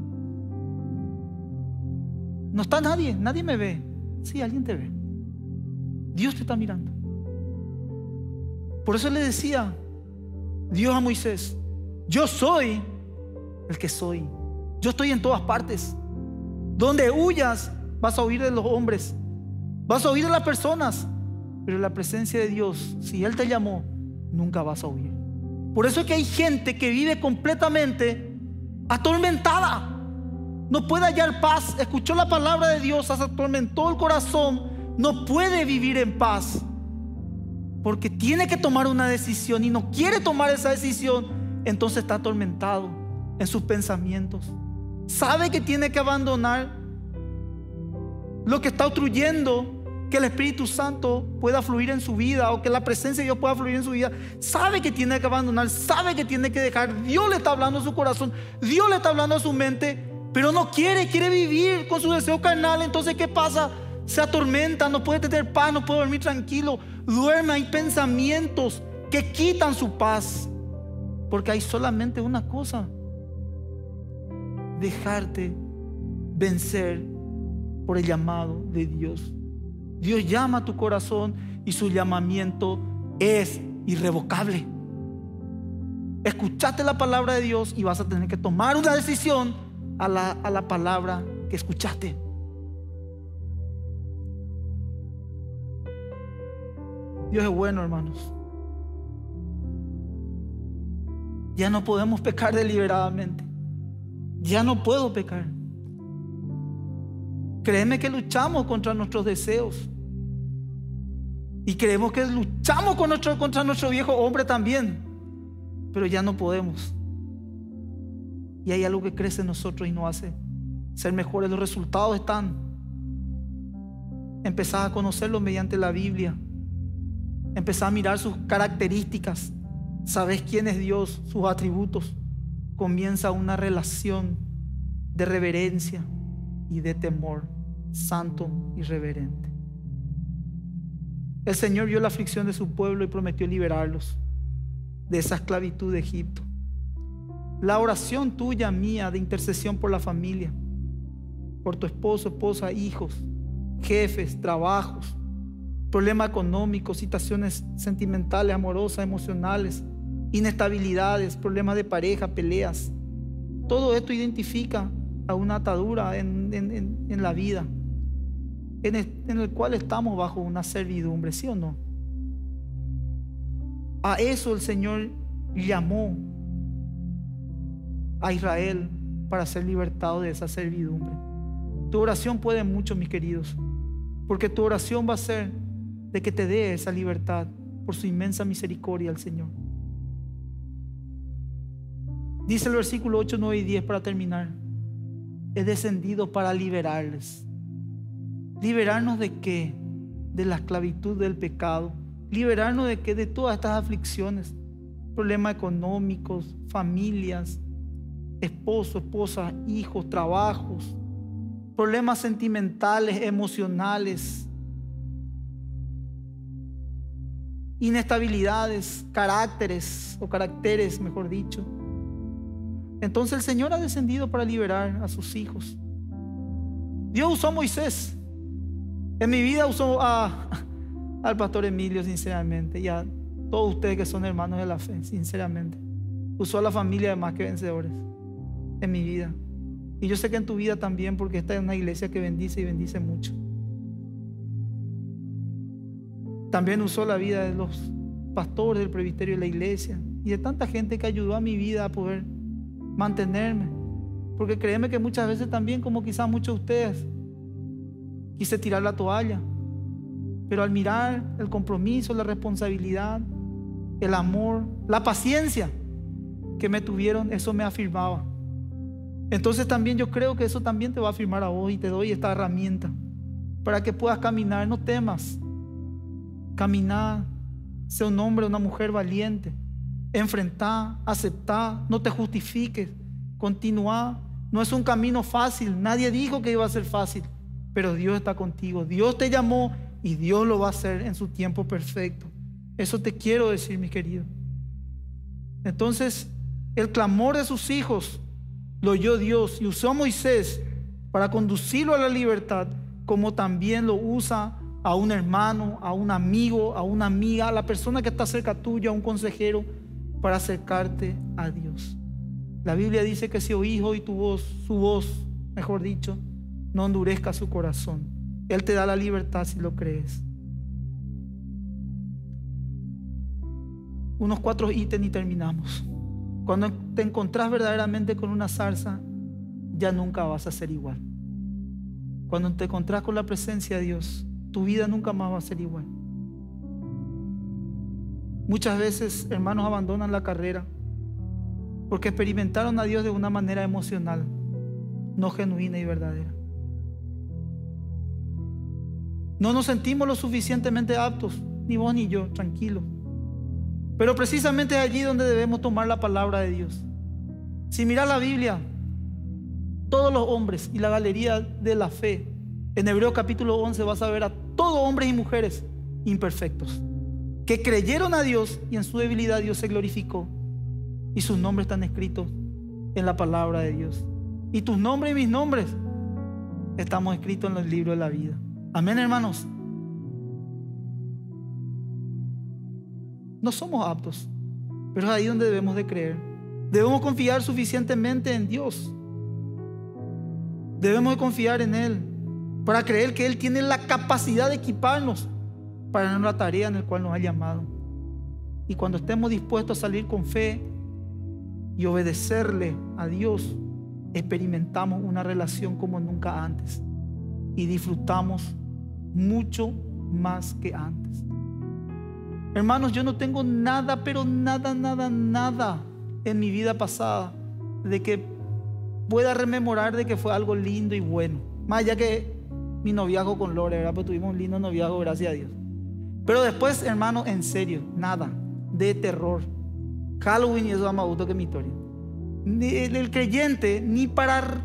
No está nadie, nadie me ve. Sí, alguien te ve. Dios te está mirando. Por eso le decía Dios a Moisés: yo soy el que soy. Yo estoy en todas partes. Donde huyas, vas a oír de los hombres, vas a oír de las personas, pero en la presencia de Dios, si Él te llamó, nunca vas a oír. Por eso es que hay gente que vive completamente atormentada. No puede hallar paz. Escuchó la palabra de Dios, se atormentó el corazón, no puede vivir en paz, porque tiene que tomar una decisión y no quiere tomar esa decisión, entonces está atormentado en sus pensamientos. Sabe que tiene que abandonar lo que está obstruyendo que el Espíritu Santo pueda fluir en su vida, o que la presencia de Dios pueda fluir en su vida. Sabe que tiene que abandonar, sabe que tiene que dejar. Dios le está hablando a su corazón, Dios le está hablando a su mente, pero no quiere vivir con su deseo carnal. Entonces, ¿qué pasa? Se atormenta, no puede tener paz, no puede dormir tranquilo, duerme. Hay pensamientos que quitan su paz, porque hay solamente una cosa: dejarte vencer por el llamado de Dios. Dios llama a tu corazón y su llamamiento es irrevocable. Escuchaste la palabra de Dios y vas a tener que tomar una decisión a la palabra que escuchaste. Dios es bueno, hermanos. Ya no podemos pecar deliberadamente. Ya no puedo pecar. Créeme que luchamos contra nuestros deseos. Y creemos que luchamos contra nuestro viejo hombre también. Pero ya no podemos. Y hay algo que crece en nosotros y nos hace ser mejores. Los resultados están. Empezás a conocerlo mediante la Biblia. Empezás a mirar sus características. Sabes quién es Dios, sus atributos. Comienza una relación de reverencia y de temor santo y reverente. El Señor vio la aflicción de su pueblo y prometió liberarlos de esa esclavitud de Egipto. La oración tuya, mía, de intercesión por la familia, por tu esposo, esposa, hijos, jefes, trabajos, problemas económicos, situaciones sentimentales, amorosas, emocionales, inestabilidades, problemas de pareja, peleas. Todo esto identifica a una atadura en la vida, en el cual estamos bajo una servidumbre, ¿sí o no? A eso el Señor llamó a Israel, para ser libertado de esa servidumbre. Tu oración puede mucho, mis queridos, porque tu oración va a ser de que te dé esa libertad por su inmensa misericordia al Señor. Dice el versículo 8, 9 y 10 para terminar: he descendido para liberarles. ¿Liberarnos de qué? De la esclavitud del pecado. ¿Liberarnos de qué? De todas estas aflicciones, problemas económicos, familias, esposo, esposa, hijos, trabajos, problemas sentimentales, emocionales, inestabilidades, caracteres, mejor dicho. Entonces el Señor ha descendido para liberar a sus hijos. Dios usó a Moisés. En mi vida usó al pastor Emilio, sinceramente, y a todos ustedes que son hermanos de la fe, sinceramente. Usó a la familia de Más que Vencedores en mi vida. Y yo sé que en tu vida también, porque esta es una iglesia que bendice y bendice mucho. También usó la vida de los pastores del presbiterio de la iglesia y de tanta gente que ayudó a mi vida a poder mantenerme. Porque créeme que muchas veces también, como quizás muchos de ustedes, quise tirar la toalla, pero al mirar el compromiso, la responsabilidad, el amor, la paciencia que me tuvieron, eso me afirmaba. Entonces también yo creo que eso también te va a afirmar a vos, y te doy esta herramienta para que puedas caminar. No temas, caminar, sé un hombre, una mujer valiente, enfrentá, aceptá, no te justifiques, continúa. No es un camino fácil, nadie dijo que iba a ser fácil, pero Dios está contigo. Dios te llamó y Dios lo va a hacer en su tiempo perfecto. Eso te quiero decir, mi querido. Entonces, el clamor de sus hijos lo oyó Dios y usó a Moisés para conducirlo a la libertad, como también lo usa a un hermano, a un amigo, a una amiga, a la persona que está cerca tuya, a un consejero, para acercarte a Dios. La Biblia dice que si oís hoy su voz, mejor dicho, no endurezca su corazón. Él te da la libertad si lo crees. Unos 4 ítems y terminamos. Cuando te encontrás verdaderamente con una zarza, ya nunca vas a ser igual. Cuando te encontrás con la presencia de Dios, tu vida nunca más va a ser igual. Muchas veces, hermanos, abandonan la carrera porque experimentaron a Dios de una manera emocional, no genuina y verdadera. No nos sentimos lo suficientemente aptos, ni vos ni yo, tranquilo. Pero precisamente es allí donde debemos tomar la palabra de Dios. Si miras la Biblia, todos los hombres y la galería de la fe, en Hebreos capítulo 11 vas a ver a todos hombres y mujeres imperfectos, que creyeron a Dios y en su debilidad Dios se glorificó. Y sus nombres están escritos en la palabra de Dios. Y tus nombres y mis nombres estamos escritos en los libros de la vida. Amén, hermanos. No somos aptos, pero es ahí donde debemos de creer. Debemos confiar suficientemente en Dios. Debemos de confiar en Él para creer que Él tiene la capacidad de equiparnos para la tarea en la cual nos ha llamado. Y cuando estemos dispuestos a salir con fe y obedecerle a Dios, experimentamos una relación como nunca antes y disfrutamos mucho más que antes. Hermanos, yo no tengo nada, pero nada en mi vida pasada de que pueda rememorar de que fue algo lindo y bueno. Más allá que mi noviazgo con Lore, ¿verdad? Pues tuvimos un lindo noviazgo, gracias a Dios. Pero después, hermano, en serio, nada de terror. Halloween y eso es más gusto que mi historia. El creyente ni para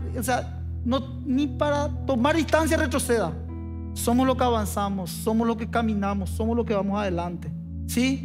tomar distancia retroceda. Somos lo que avanzamos, somos lo que caminamos, somos lo que vamos adelante. ¿Sí?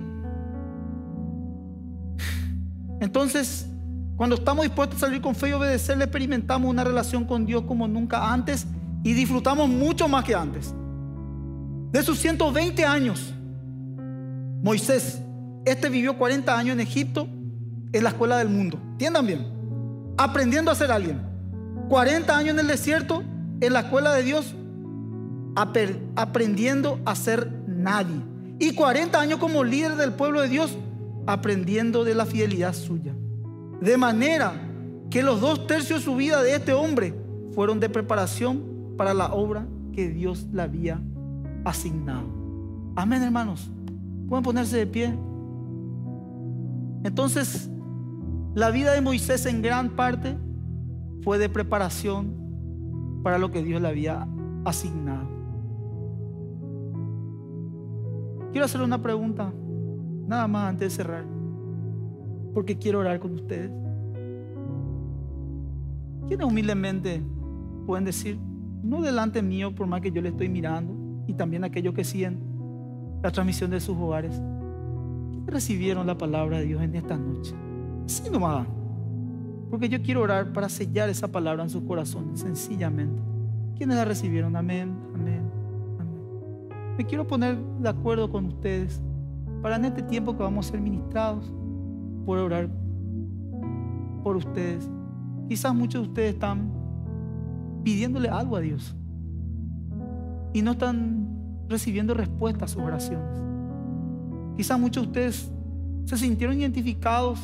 Entonces, cuando estamos dispuestos a salir con fe y obedecerle, experimentamos una relación con Dios como nunca antes y disfrutamos mucho más que antes. De sus 120 años, Moisés, vivió 40 años en Egipto, en la escuela del mundo. ¿Entiendan bien? Aprendiendo a ser alguien. 40 años en el desierto, en la escuela de Dios, aprendiendo a ser nadie. Y 40 años como líder del pueblo de Dios, aprendiendo de la fidelidad suya. De manera que los 2/3 de su vida de este hombre fueron de preparación para la obra que Dios le había asignado. Amén, hermanos. Pueden ponerse de pie. Entonces, la vida de Moisés en gran parte fue de preparación para lo que Dios le había asignado. Quiero hacer una pregunta, nada más antes de cerrar, porque quiero orar con ustedes. ¿Quiénes humildemente pueden decir, no delante mío, por más que yo le estoy mirando, y también aquellos que siguen la transmisión de sus hogares, ¿quiénes recibieron la palabra de Dios en esta noche? Sí, nomás, porque yo quiero orar para sellar esa palabra en sus corazones, sencillamente. ¿Quiénes la recibieron? Amén, amén, amén. Me quiero poner de acuerdo con ustedes para en este tiempo que vamos a ser ministrados, por orar por ustedes. Quizás muchos de ustedes están pidiéndole algo a Dios y no están recibiendo respuesta a sus oraciones. Quizás muchos de ustedes se sintieron identificados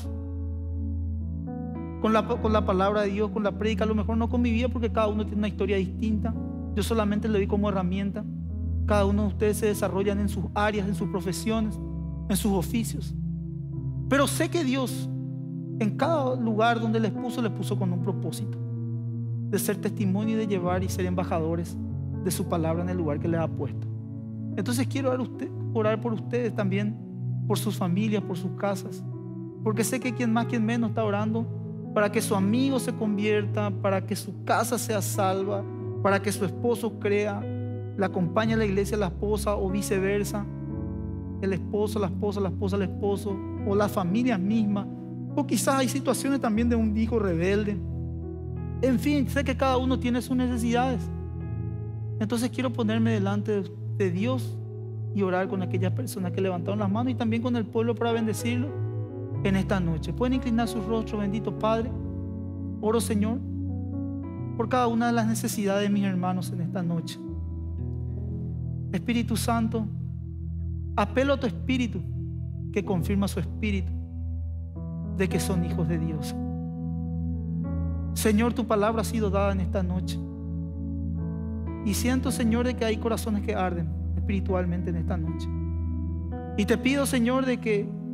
con la palabra de Dios, con la prédica. A lo mejor no con mi vida, porque cada uno tiene una historia distinta. Yo solamente le doy como herramienta. Cada uno de ustedes se desarrollan en sus áreas, en sus profesiones, en sus oficios. Pero sé que Dios en cada lugar donde les puso con un propósito de ser testimonio y de llevar y ser embajadores de su palabra en el lugar que les ha puesto. Entonces quiero orar por ustedes también, por sus familias, por sus casas, porque sé que quien más, quien menos está orando para que su amigo se convierta, para que su casa sea salva, para que su esposo crea, la acompañe a la iglesia la esposa o viceversa, el esposo, la esposa al esposo, o las familias mismas, o quizás hay situaciones también de un hijo rebelde. En fin, sé que cada uno tiene sus necesidades. Entonces quiero ponerme delante de Dios y orar con aquellas personas que levantaron las manos y también con el pueblo para bendecirlo en esta noche. Pueden inclinar sus rostros, bendito Padre. Oro, Señor, por cada una de las necesidades de mis hermanos en esta noche. Espíritu Santo, apelo a tu espíritu que confirma su espíritu de que son hijos de Dios. Señor, tu palabra ha sido dada en esta noche y siento, Señor, de que hay corazones que arden espiritualmente en esta noche. Y te pido, Señor, de que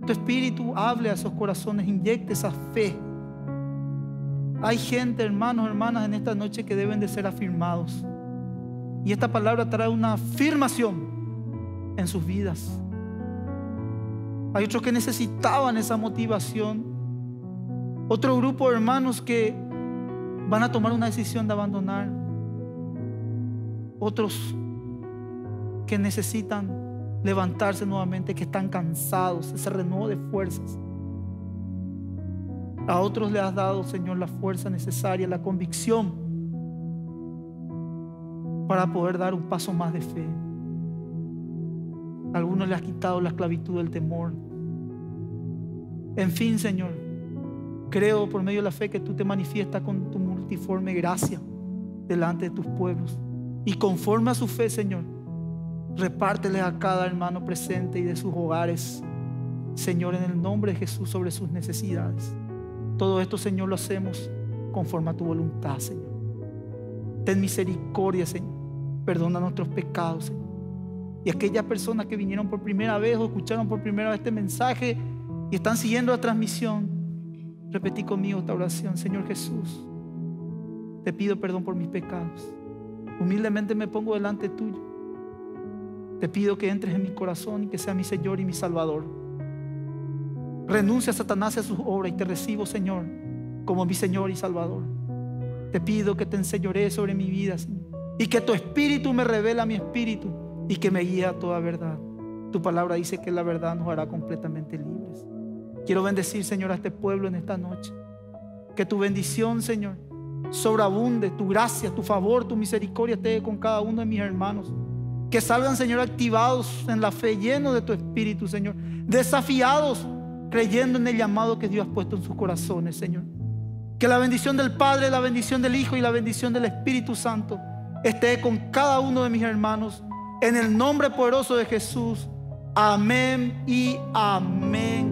Tu Espíritu hable a esos corazones, inyecte esa fe. Hay gente, hermanos, hermanas, en esta noche que deben de ser afirmados. Y esta palabra trae una afirmación en sus vidas. Hay otros que necesitaban esa motivación. Otro grupo de hermanos que van a tomar una decisión de abandonar. Otros que necesitan levantarse nuevamente, que están cansados, ese renuevo de fuerzas. A otros le has dado, Señor, la fuerza necesaria, la convicción para poder dar un paso más de fe. A algunos le has quitado la esclavitud del temor. En fin, Señor, creo por medio de la fe que tú te manifiestas con tu multiforme gracia delante de tus pueblos. Y conforme a su fe, Señor, repárteles a cada hermano presente y de sus hogares, Señor, en el nombre de Jesús, sobre sus necesidades. Todo esto, Señor, lo hacemos conforme a tu voluntad, Señor. Ten misericordia, Señor. Perdona nuestros pecados, Señor. Y aquellas personas que vinieron por primera vez o escucharon por primera vez este mensaje y están siguiendo la transmisión, repetí conmigo esta oración. Señor Jesús, te pido perdón por mis pecados. Humildemente me pongo delante tuyo. Te pido que entres en mi corazón y que seas mi Señor y mi Salvador. Renuncia a Satanás y a sus obras y te recibo, Señor, como mi Señor y Salvador. Te pido que te enseñorees sobre mi vida, Señor, y que tu Espíritu me revele a mi espíritu y que me guíe a toda verdad. Tu palabra dice que la verdad nos hará completamente libres. Quiero bendecir, Señor, a este pueblo en esta noche. Que tu bendición, Señor, sobreabunde, tu gracia, tu favor, tu misericordia esté con cada uno de mis hermanos. Que salgan, Señor, activados en la fe, llenos de tu Espíritu, Señor, desafiados, creyendo en el llamado que Dios ha puesto en sus corazones, Señor. Que la bendición del Padre, la bendición del Hijo y la bendición del Espíritu Santo esté con cada uno de mis hermanos, en el nombre poderoso de Jesús. Amén y amén.